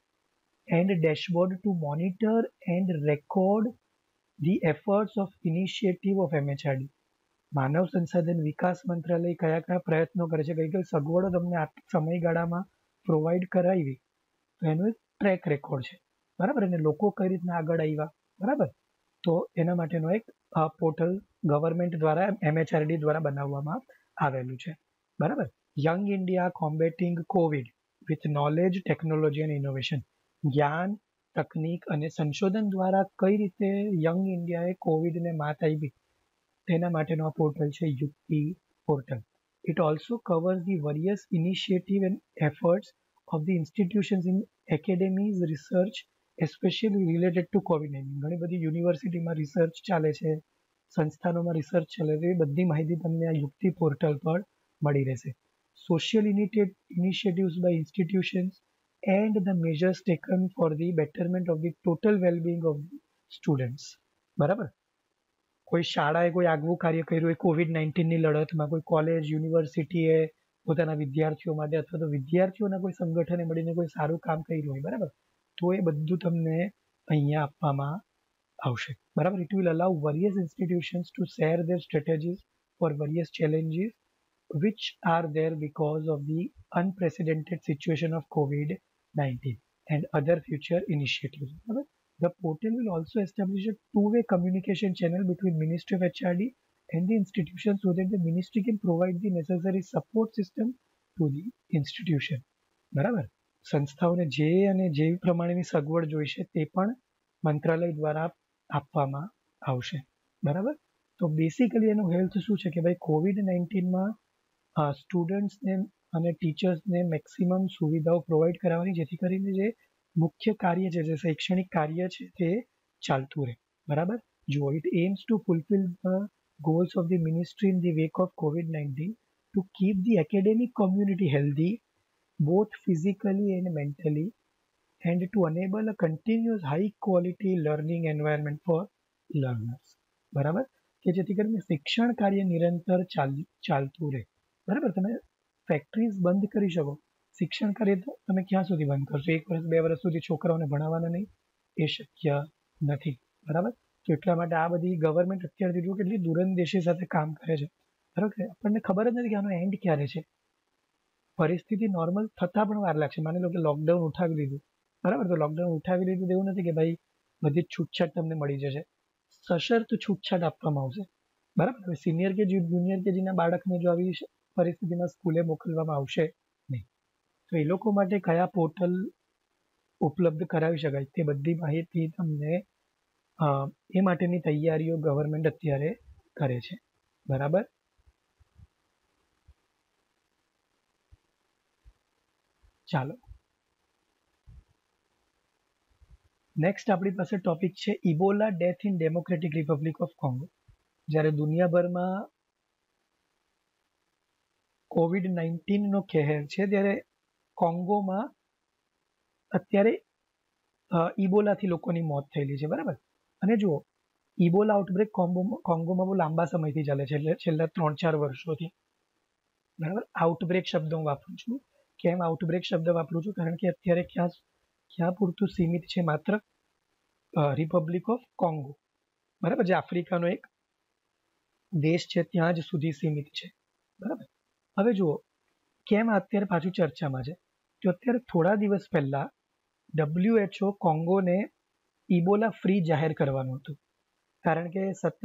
and dashboard to monitor and record the efforts of initiative of M H R D. માનવ સંસાધન વિકાસ મંત્રાલય કયા કયા પ્રયત્નો કરે છે, કઈ કઈ સગવડો તમને આ સમયગાળામાં પ્રોવાઈડ કરાવી, તો એનું એક ટ્રેક રેકોર્ડ છે, બરાબર. અને લોકો કઈ રીતના આગળ આવ્યા, બરાબર. તો એના માટેનો એક પોર્ટલ ગવર્મેન્ટ દ્વારા, એમએચઆરડી દ્વારા બનાવવામાં આવેલું છે, બરાબર. Young India combating COVID with knowledge, technology and innovation. જ્ઞાન, તકનીક અને સંશોધન દ્વારા કઈ રીતે યંગ ઇન્ડિયાએ કોવિડને માત આપી, તેના માટેનો આ પોર્ટલ છે Yukti portal. It also covers the various initiative and efforts of the institutions in academies, research, especially related to COVID nineteen. ઘણી બધી યુનિવર્સિટીમાં રિસર્ચ ચાલે છે, સંસ્થાનોમાં રિસર્ચ ચાલે છે, એ બધી માહિતી તમને આ યુક્તિ પોર્ટલ પર મળી રહેશે. Social initiatives by institutions and the measures taken for the betterment of the total wellbeing of students, બરાબર. કોઈ શાળાએ કોઈ આગવું કાર્ય કર્યું હોય કોવિડ નાઇન્ટીનની લડતમાં, કોઈ કોલેજ, યુનિવર્સિટીએ પોતાના વિદ્યાર્થીઓ માટે, અથવા તો વિદ્યાર્થીઓના કોઈ સંગઠને મળીને કોઈ સારું કામ કર્યું હોય, બરાબર, તો એ બધું તમને અહીંયા આપવામાં આવશે, બરાબર. It will allow various institutions to share their strategies for various challenges which are there because of the unprecedented situation of COVID nineteen and other future initiatives. The portal will also establish a two-way communication channel between Ministry of H R D and the institution so that the ministry can provide the necessary support system to the institution. બરાબર. સંસ્થાઓને જે અને જે પ્રમાણેની સગવડ જોઈશે તે પણ મંત્રાલય દ્વારા આપવામાં આવશે, બરાબર. તો બેસિકલી એનું હેલ્થ શું છે કે ભાઈ કોવિડ નાઇન્ટીનમાં સ્ટુડન્ટ્સને અને ટીચર્સને મેક્સિમમ સુવિધાઓ પ્રોવાઈડ કરાવવાની, જેથી કરીને જે મુખ્ય કાર્ય છે, જે શૈક્ષણિક કાર્ય છે, તે ચાલતું રહે, બરાબર. જુઓ, it aims to fulfil the goals of the ministry in the wake of COVID nineteen to keep the academic community healthy both physically and mentally and to enable a continuous high quality learning environment for learners, બરાબર, કે જેથી કરીને શિક્ષણ કાર્ય નિરંતર ચાલ ચાલતું રહે, બરાબર. તમે ફેક્ટરીઝ બંધ કરી શકો, શિક્ષણ કાર્ય તો તમે ક્યાં સુધી બંધ કરશો? એક વર્ષ, બે વર્ષ સુધી છોકરાઓને ભણાવવાના નહીં, એ શક્ય નથી, બરાબર. તો એટલા માટે આ બધી ગવર્મેન્ટ અત્યારથી જુઓ કેટલી દૂરંદેશી સાથે કામ કરે છે. ધારો કે આપણને ખબર જ નથી કે આનો એન્ડ ક્યારે છે. પરિસ્થિતિ નોર્મલ થતાં પણ વાર લાગશે. માની લો કે લોકડાઉન ઉઠાવી દીધું, બરાબર, તો લોકડાઉન ઉઠાવી દીધું એવું નથી કે ભાઈ બધી જ છૂટછાટ તમને મળી જશે. સશર્ત છૂટછાટ આપવામાં આવશે, બરાબર. હવે સિનિયર કે જુનિયર કેજીના બાળકને જો આવી પરિસ્થિતિમાં સ્કૂલે મોકલવામાં આવશે નહીં, તો એ લોકો માટે કયા પોર્ટલ ઉપલબ્ધ કરાવી શકાય તે બધી માહિતી તમને એ માટેની તૈયારીઓ ગવર્મેન્ટ અત્યારે કરે છે, બરાબર. ચાલો નેક્સ્ટ આપણી પાસે ટોપિક છે Ebola death in Democratic Republic of Congo. જ્યારે દુનિયાભરમાં કોવિડ નાઇન્ટીનનો કહેર છે, ત્યારે કોંગોમાં અત્યારે ઇબોલાથી લોકોની મોત થયેલી છે, બરાબર. અને જુઓ, ઇબોલા આઉટબ્રેક કોંગો કોંગોમાં બહુ લાંબા સમયથી ચાલે છે, એટલે છેલ્લા ત્રણ ચાર વર્ષોથી, બરાબર. આઉટબ્રેક શબ્દ હું વાપરું છું. કેમ આઉટબ્રેક શબ્દ વાપરું છું? કારણ કે અત્યારે ક્યાં ક્યાં પૂરતું સીમિત છે? માત્ર રિપબ્લિક ઓફ કોંગો, બરાબર, જે આફ્રિકાનો એક દેશ છે ત્યાં જ સુધી સીમિત છે, બરાબર. હવે જુઓ કેમ અત્યારે પાછું ચર્ચામાં છે. તો અત્યારે થોડા દિવસ પહેલા ડબ્લ્યુએચઓ કોંગોને ઇબોલા ફ્રી જાહેર કરવાનું હતું, કારણ કે સતત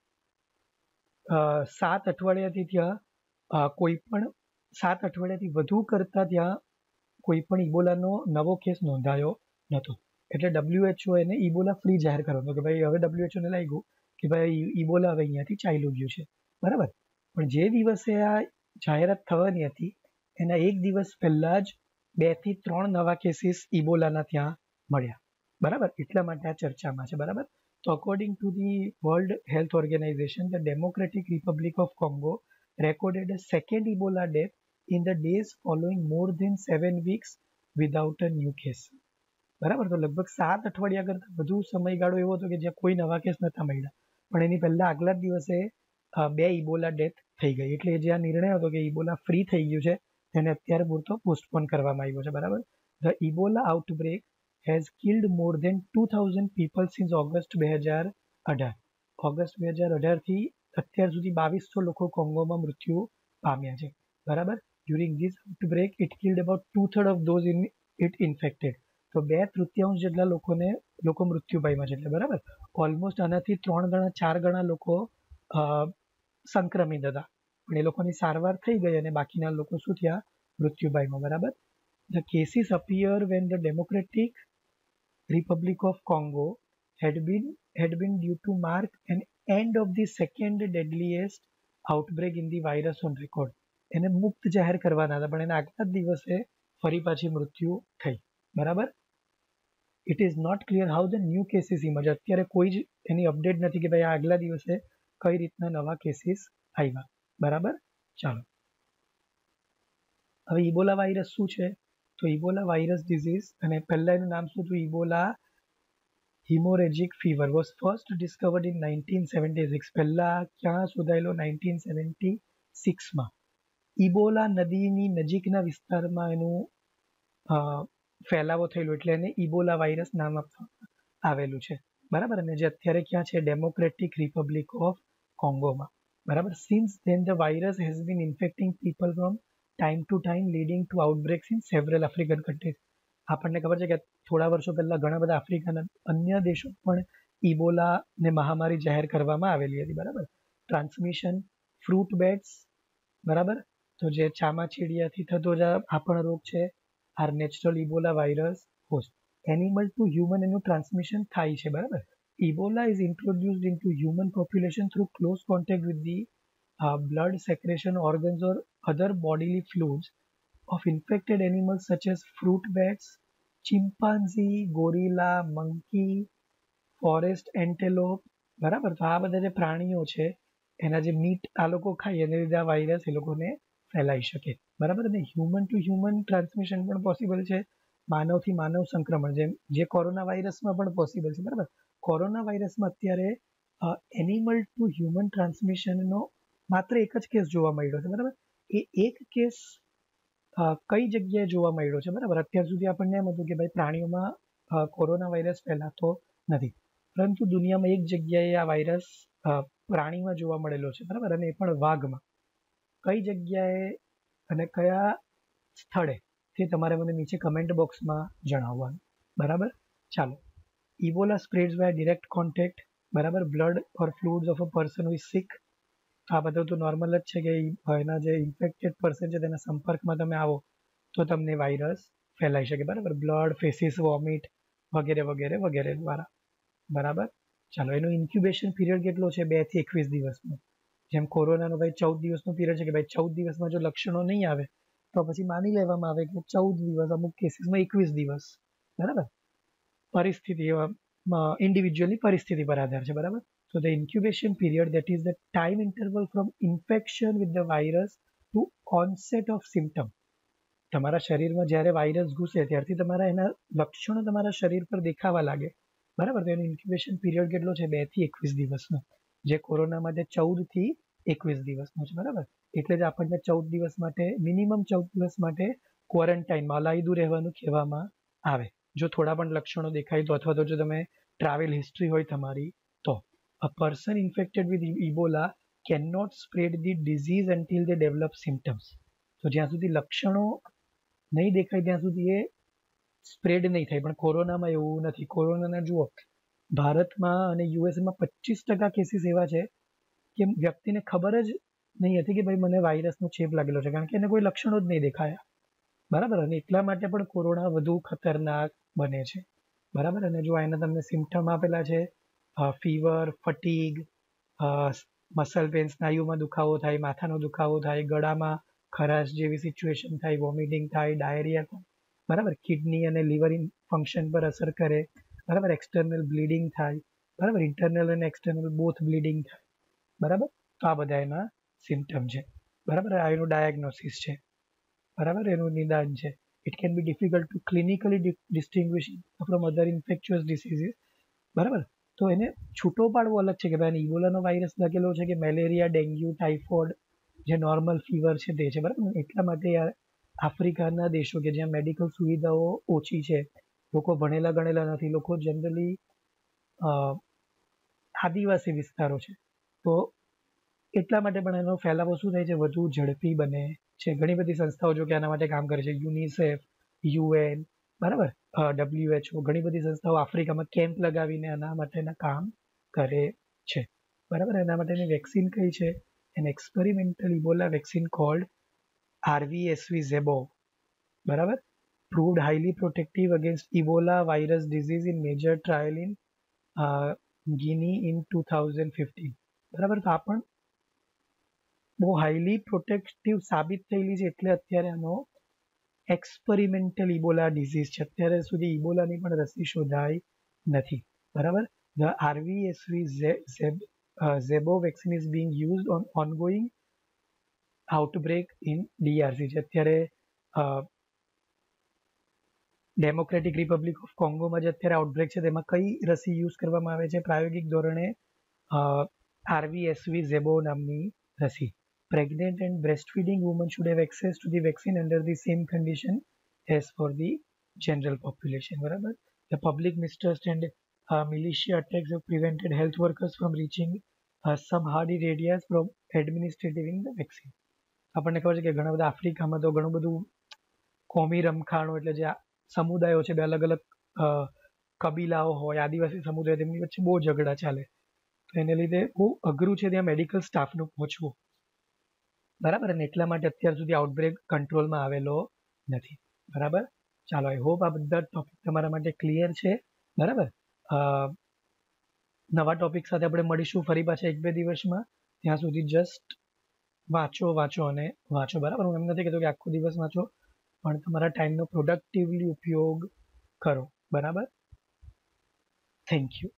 સાત અઠવાડિયાથી ત્યાં કોઈ પણ સાત અઠવાડિયાથી વધુ કરતા ત્યાં કોઈ પણ ઇબોલાનો નવો કેસ નોંધાયો નહોતો. એટલે ડબ્લ્યુએચઓ એને ઇબોલા ફ્રી જાહેર કરવાનું કે ભાઈ હવે ડબ્લ્યુએચઓને લાગ્યું કે ભાઈ ઇબોલા હવે અહીંયાથી ચાલ્યું ગયું છે, બરાબર. પણ જે દિવસે આ જાહેરાત થવાની હતી એના એક દિવસ પહેલા જ બે થી ત્રણ નવા કેસીસ ઇબોલાના ત્યાં મળ્યા, બરાબર. એટલા માટે આ ચર્ચામાં છે, બરાબર. તો according to the World Health Organization, the Democratic Republic of Congo recorded a second Ebola death in the days following more than seven weeks without a new case. બરાબર. તો લગભગ સાત અઠવાડિયા કરતાં વધુ સમયગાળો એવો હતો કે જ્યાં કોઈ નવા કેસ નહોતા મળ્યા, પણ એની પહેલા આગલા જ દિવસે બે ઇબોલા ડેથ થઈ ગઈ. એટલે જે આ નિર્ણય હતો કે ઇબોલા ફ્રી થઈ ગયું છે તેને અત્યારે પૂરતો પોસ્ટપોન કરવામાં આવ્યો છે, બરાબર. The Ebola outbreak has killed more than two thousand people since August બે હજાર અઢાર ઓગસ્ટ બે હજાર અઢારથી અત્યાર સુધી બાવીસો લોકો કોંગોમાં મૃત્યુ પામ્યા છે, બરાબર. During this outbreak it killed about two third of those in it infected. તો બે તૃતીયાંશ જેટલા લોકોને લોકો મૃત્યુ પામ્યા છે, એટલે બરાબર ઓલમોસ્ટ આનાથી ત્રણ ગણા ચાર ગણા લોકો સંક્રમિત હતા, પણ એ લોકોની સારવાર થઈ ગઈ અને બાકીના લોકો શું થયા? મૃત્યુ પામ્યા, બરાબર. The cases appear when the Democratic Republic of Congo had been had been due to mark an end of the second deadliest outbreak in the virus on record. એને મુક્ત જાહેર કરવાના હતા, પણ એના આગલા જ દિવસે ફરી પાછી મૃત્યુ થઈ, બરાબર. It is not clear how the new cases emerge. અત્યારે કોઈ જ એની અપડેટ નથી કે ભાઈ આગલા દિવસે કઈ રીતના નવા કેસીસ આવ્યા, બરાબર. ચાલો હવે ઇબોલા વાયરસ શું છે? તો ઇબોલા વાયરસ ડિઝીઝ, અને પહેલા એનું નામ શું હતું? Ebola haemorrhagic fever was first discovered in nineteen seventy six. પહેલા ક્યાં શોધાયેલો? નાઇન્ટીન સેવન્ટી સિક્સમાં ઇબોલા નદીની નજીકના વિસ્તારમાં એનું ફેલાવો થયેલો, એટલે એને ઇબોલા વાયરસ નામ આપવામાં આવેલું છે, બરાબર. અને જે અત્યારે ક્યાં છે? ડેમોક્રેટિક રિપબ્લિક ઓફ કોંગોમાં, બરાબર. Since then the virus has been infecting people from time to time leading to outbreaks in several African countries. આપણને ખબર છે કે થોડા વર્ષો પહેલા ઘણા બધા આફ્રિકાના અન્ય દેશો પણ ઇબોલાને મહામારી જાહેર કરવામાં આવેલી હતી, બરાબર. ટ્રાન્સમિશન ફ્રૂટ બેટ્સ, બરાબર. તો જે ચામાચીડિયાથી થતો જે આ પણ રોગ છે, are natural Ebola virus host. Animal to human એનું ટ્રાન્સમિશન થાય છે, બરાબર. Ebola is introduced into human population through close contact with the blood secretion organs or other bodily fluids of infected animals such as fruit bats, chimpanzee, gorilla, monkey, forest antelope, બરાબર. તો આ બધા જે પ્રાણીઓ છે એના જે meet આ લોકો ખાય એને લીધે આ વાયરસ એ લોકોને ફેલાઈ શકે, બરાબર. અને હ્યુમન ટુ હ્યુમન ટ્રાન્સમિશન પણ પોસિબલ છે, માનવથી માનવ સંક્રમણ, જેમ જે કોરોના વાયરસમાં પણ પોસિબલ છે, બરાબર. કોરોના વાયરસમાં અત્યારે એનિમલ ટુ હ્યુમન ટ્રાન્સમિશનનો માત્ર એક જ કેસ જોવા મળ્યો છે, બરાબર. એ એક કેસ કઈ જગ્યાએ જોવા મળ્યો છે? બરાબર. અત્યાર સુધી આપણને એમ હતું કે ભાઈ પ્રાણીઓમાં કોરોના વાયરસ ફેલાતો નથી, પરંતુ દુનિયામાં એક જગ્યાએ આ વાયરસ પ્રાણીમાં જોવા મળેલો છે, બરાબર. અને એ પણ વાઘમાં, કઈ જગ્યાએ અને કયા સ્થળે તે તમારે મને નીચે કમેન્ટ બોક્સમાં જણાવવાનું. બરાબર. ચાલો. Ebola spreads by direct contact. બરાબર. Blood or fluids of a person who is sick. આ બધું તો નોર્મલ જ છે કે એના જે ઇન્ફેક્ટેડ પર્સન છે તેના સંપર્કમાં તમે આવો તો તમને વાયરસ ફેલાઈ શકે. બરાબર. બ્લડ, ફેસીસ, વોમિટ વગેરે વગેરે વગેરે દ્વારા. બરાબર. ચાલો. એનો ઇન્ક્યુબેશન પીરિયડ કેટલો છે? બે થી એકવીસ દિવસનો. જેમ કોરોનાનો ભાઈ ચૌદ દિવસનો પીરિયડ છે કે ભાઈ ચૌદ દિવસમાં જો લક્ષણો નહીં આવે તો પછી માની લેવામાં આવે કે ચૌદ દિવસ, અમુક કેસીસમાં એકવીસ દિવસ. બરાબર. પરિસ્થિતિ ઇન્ડિવિજ્યુઅલની પરિસ્થિતિ પર આધાર છે. બરાબર. So the incubation period, that is the time interval from infection with the virus to onset of symptom. તમારા શરીરમાં જ્યારે વાયરસ ઘૂસે ત્યારથી તમારા એના લક્ષણો તમારા શરીર પર દેખાવા લાગે. બરાબર. તો એનો ઇન્ક્યુબેશન પીરિયડ કેટલો છે? બે થી એકવીસ દિવસનો. જે કોરોના માટે ચૌદ થી એકવીસ દિવસનો છે. બરાબર. એટલે જ આપણને ચૌદ દિવસ માટે, મિનિમમ ચૌદ દિવસ માટે ક્વોરન્ટાઇનમાં અલાયદું રહેવાનું કહેવામાં આવે. જો થોડા પણ લક્ષણો દેખાય તો, અથવા તો જો તમે ટ્રાવેલ હિસ્ટ્રી હોય તમારી તો. A person infected with Ebola cannot spread the disease until they develop symptoms. તો જ્યાં સુધી લક્ષણો નહીં દેખાય ત્યાં સુધી એ સ્પ્રેડ નહીં થાય. પણ કોરોનામાં એવું નથી. કોરોનાના જુઓ, ભારતમાં અને યુએસએમાં પચીસ ટકા કેસીસ એવા છે કે વ્યક્તિને ખબર જ નહીં હતી કે ભાઈ મને વાયરસનો ચેપ લાગેલો છે, કારણ કે એને કોઈ લક્ષણો જ નહીં દેખાયા. બરાબર. અને એટલા માટે પણ કોરોના વધુ ખતરનાક બને છે. બરાબર. અને જો એના તમને સિમ્ટમ આપેલા છે, ફીવર, ફટીગ, મસલ પેન, સ્નાયુમાં દુખાવો થાય, માથાનો દુખાવો થાય, ગળામાં ખરાશ જેવી સિચ્યુએશન થાય, વોમિટિંગ થાય, ડાયરિયા થાય. બરાબર. કિડની અને લીવર ફંક્શન પર અસર કરે. બરાબર. એક્સટર્નલ બ્લીડિંગ થાય. બરાબર. ઇન્ટરનલ અને એક્સટર્નલ બોથ બ્લીડિંગ થાય. બરાબર. તો આ બધા એના સિમ્ટમ છે. બરાબર. આ એનું ડાયગ્નોસિસ છે. બરાબર. એનું નિદાન છે. It can be difficult to clinically distinguish from other infectious diseases. બરાબર. તો એને છૂટો પાડવો અલગ છે કે ભાઈ ઇબોલાનો વાયરસ લાગેલો છે કે મેલેરિયા, ડેન્ગ્યુ, ટાઇફોઇડ જે નોર્મલ ફીવર છે તે છે. બરાબર. એટલા માટે આફ્રિકાના દેશો કે જ્યાં મેડિકલ સુવિધાઓ ઓછી છે, લોકો ભણેલા ગણેલા નથી, લોકો જનરલી આદિવાસી વિસ્તારો છે, તો એટલા માટે પણ એનો ફેલાવો શું થાય છે? વધુ ઝડપી બને છે. ઘણી બધી સંસ્થાઓ જો કે આના માટે કામ કરે છે. યુનિસેફ, યુએન, બરાબર, ડબ્લ્યુએચઓ, ઘણી બધી સંસ્થાઓ આફ્રિકામાં કેમ્પ લગાવીને આના માટેના કામ કરે છે. બરાબર. એના માટેની વેક્સિન કઈ છે? An experimental Ebola vaccine called rVSV ZEBOV. બરાબર. proved highly protective against Ebola virus disease in major trial in uh, Guinea in two thousand fifteen. બરાબર. તો આ પણ બહુ હાઈલી પ્રોટેક્ટિવ સાબિત થયેલી છે, એટલે અત્યારે આનો એક્સપેરિમેન્ટલ ઇબોલા ડિઝીઝ છે. અત્યારે સુધી ઇબોલાની પણ રસી શોધાઈ નથી. બરાબર. The rVSV ZEBOV vaccine is being used on ongoing outbreak in DRC છે. અત્યારે ડેમોક્રેટિક રિપબ્લિક ઓફ કોંગોમાં જે અત્યારે આઉટબ્રેક છે તેમાં કઈ રસી યુઝ કરવામાં આવે છે? પ્રાયોગિક ધોરણે આરવીએસવી ઝેબો નામની રસી. Pregnant and breastfeeding women should have access to the vaccine under the same condition as for the general population. બરાબર. The public mistrust and uh, militia attacks have prevented health workers from reaching uh, some hardy areas from administering the vaccine. આપણને ખબર છે કે ઘણા બધા આફ્રિકામાં તો ઘણું બધું કોમી રમખાણો, એટલે જે સમુદાયો છે, બે અલગ અલગ કબીલાઓ હોય, આદિવાસી સમુદાય, તેમની વચ્ચે બહુ ઝઘડા ચાલે. તો એને લીધે બહુ અઘરું છે ત્યાં મેડિકલ સ્ટાફનું પહોંચવું. બરાબર. અને એટલા માટે અત્યાર સુધી આઉટબ્રેક કંટ્રોલમાં આવેલો નથી. બરાબર. ચાલો, આઈ હોપ આ બધા ટોપિક તમારા માટે ક્લિયર છે. બરાબર. નવા ટોપિક સાથે આપણે મળીશું ફરી પાછા એક બે દિવસમાં. ત્યાં સુધી જસ્ટ વાંચો વાંચો અને વાંચો. બરાબર. હું એમ નથી કહેતો કે આખો દિવસ વાંચો, પણ તમારા ટાઈમનો પ્રોડક્ટિવલી ઉપયોગ કરો. બરાબર. Thank you.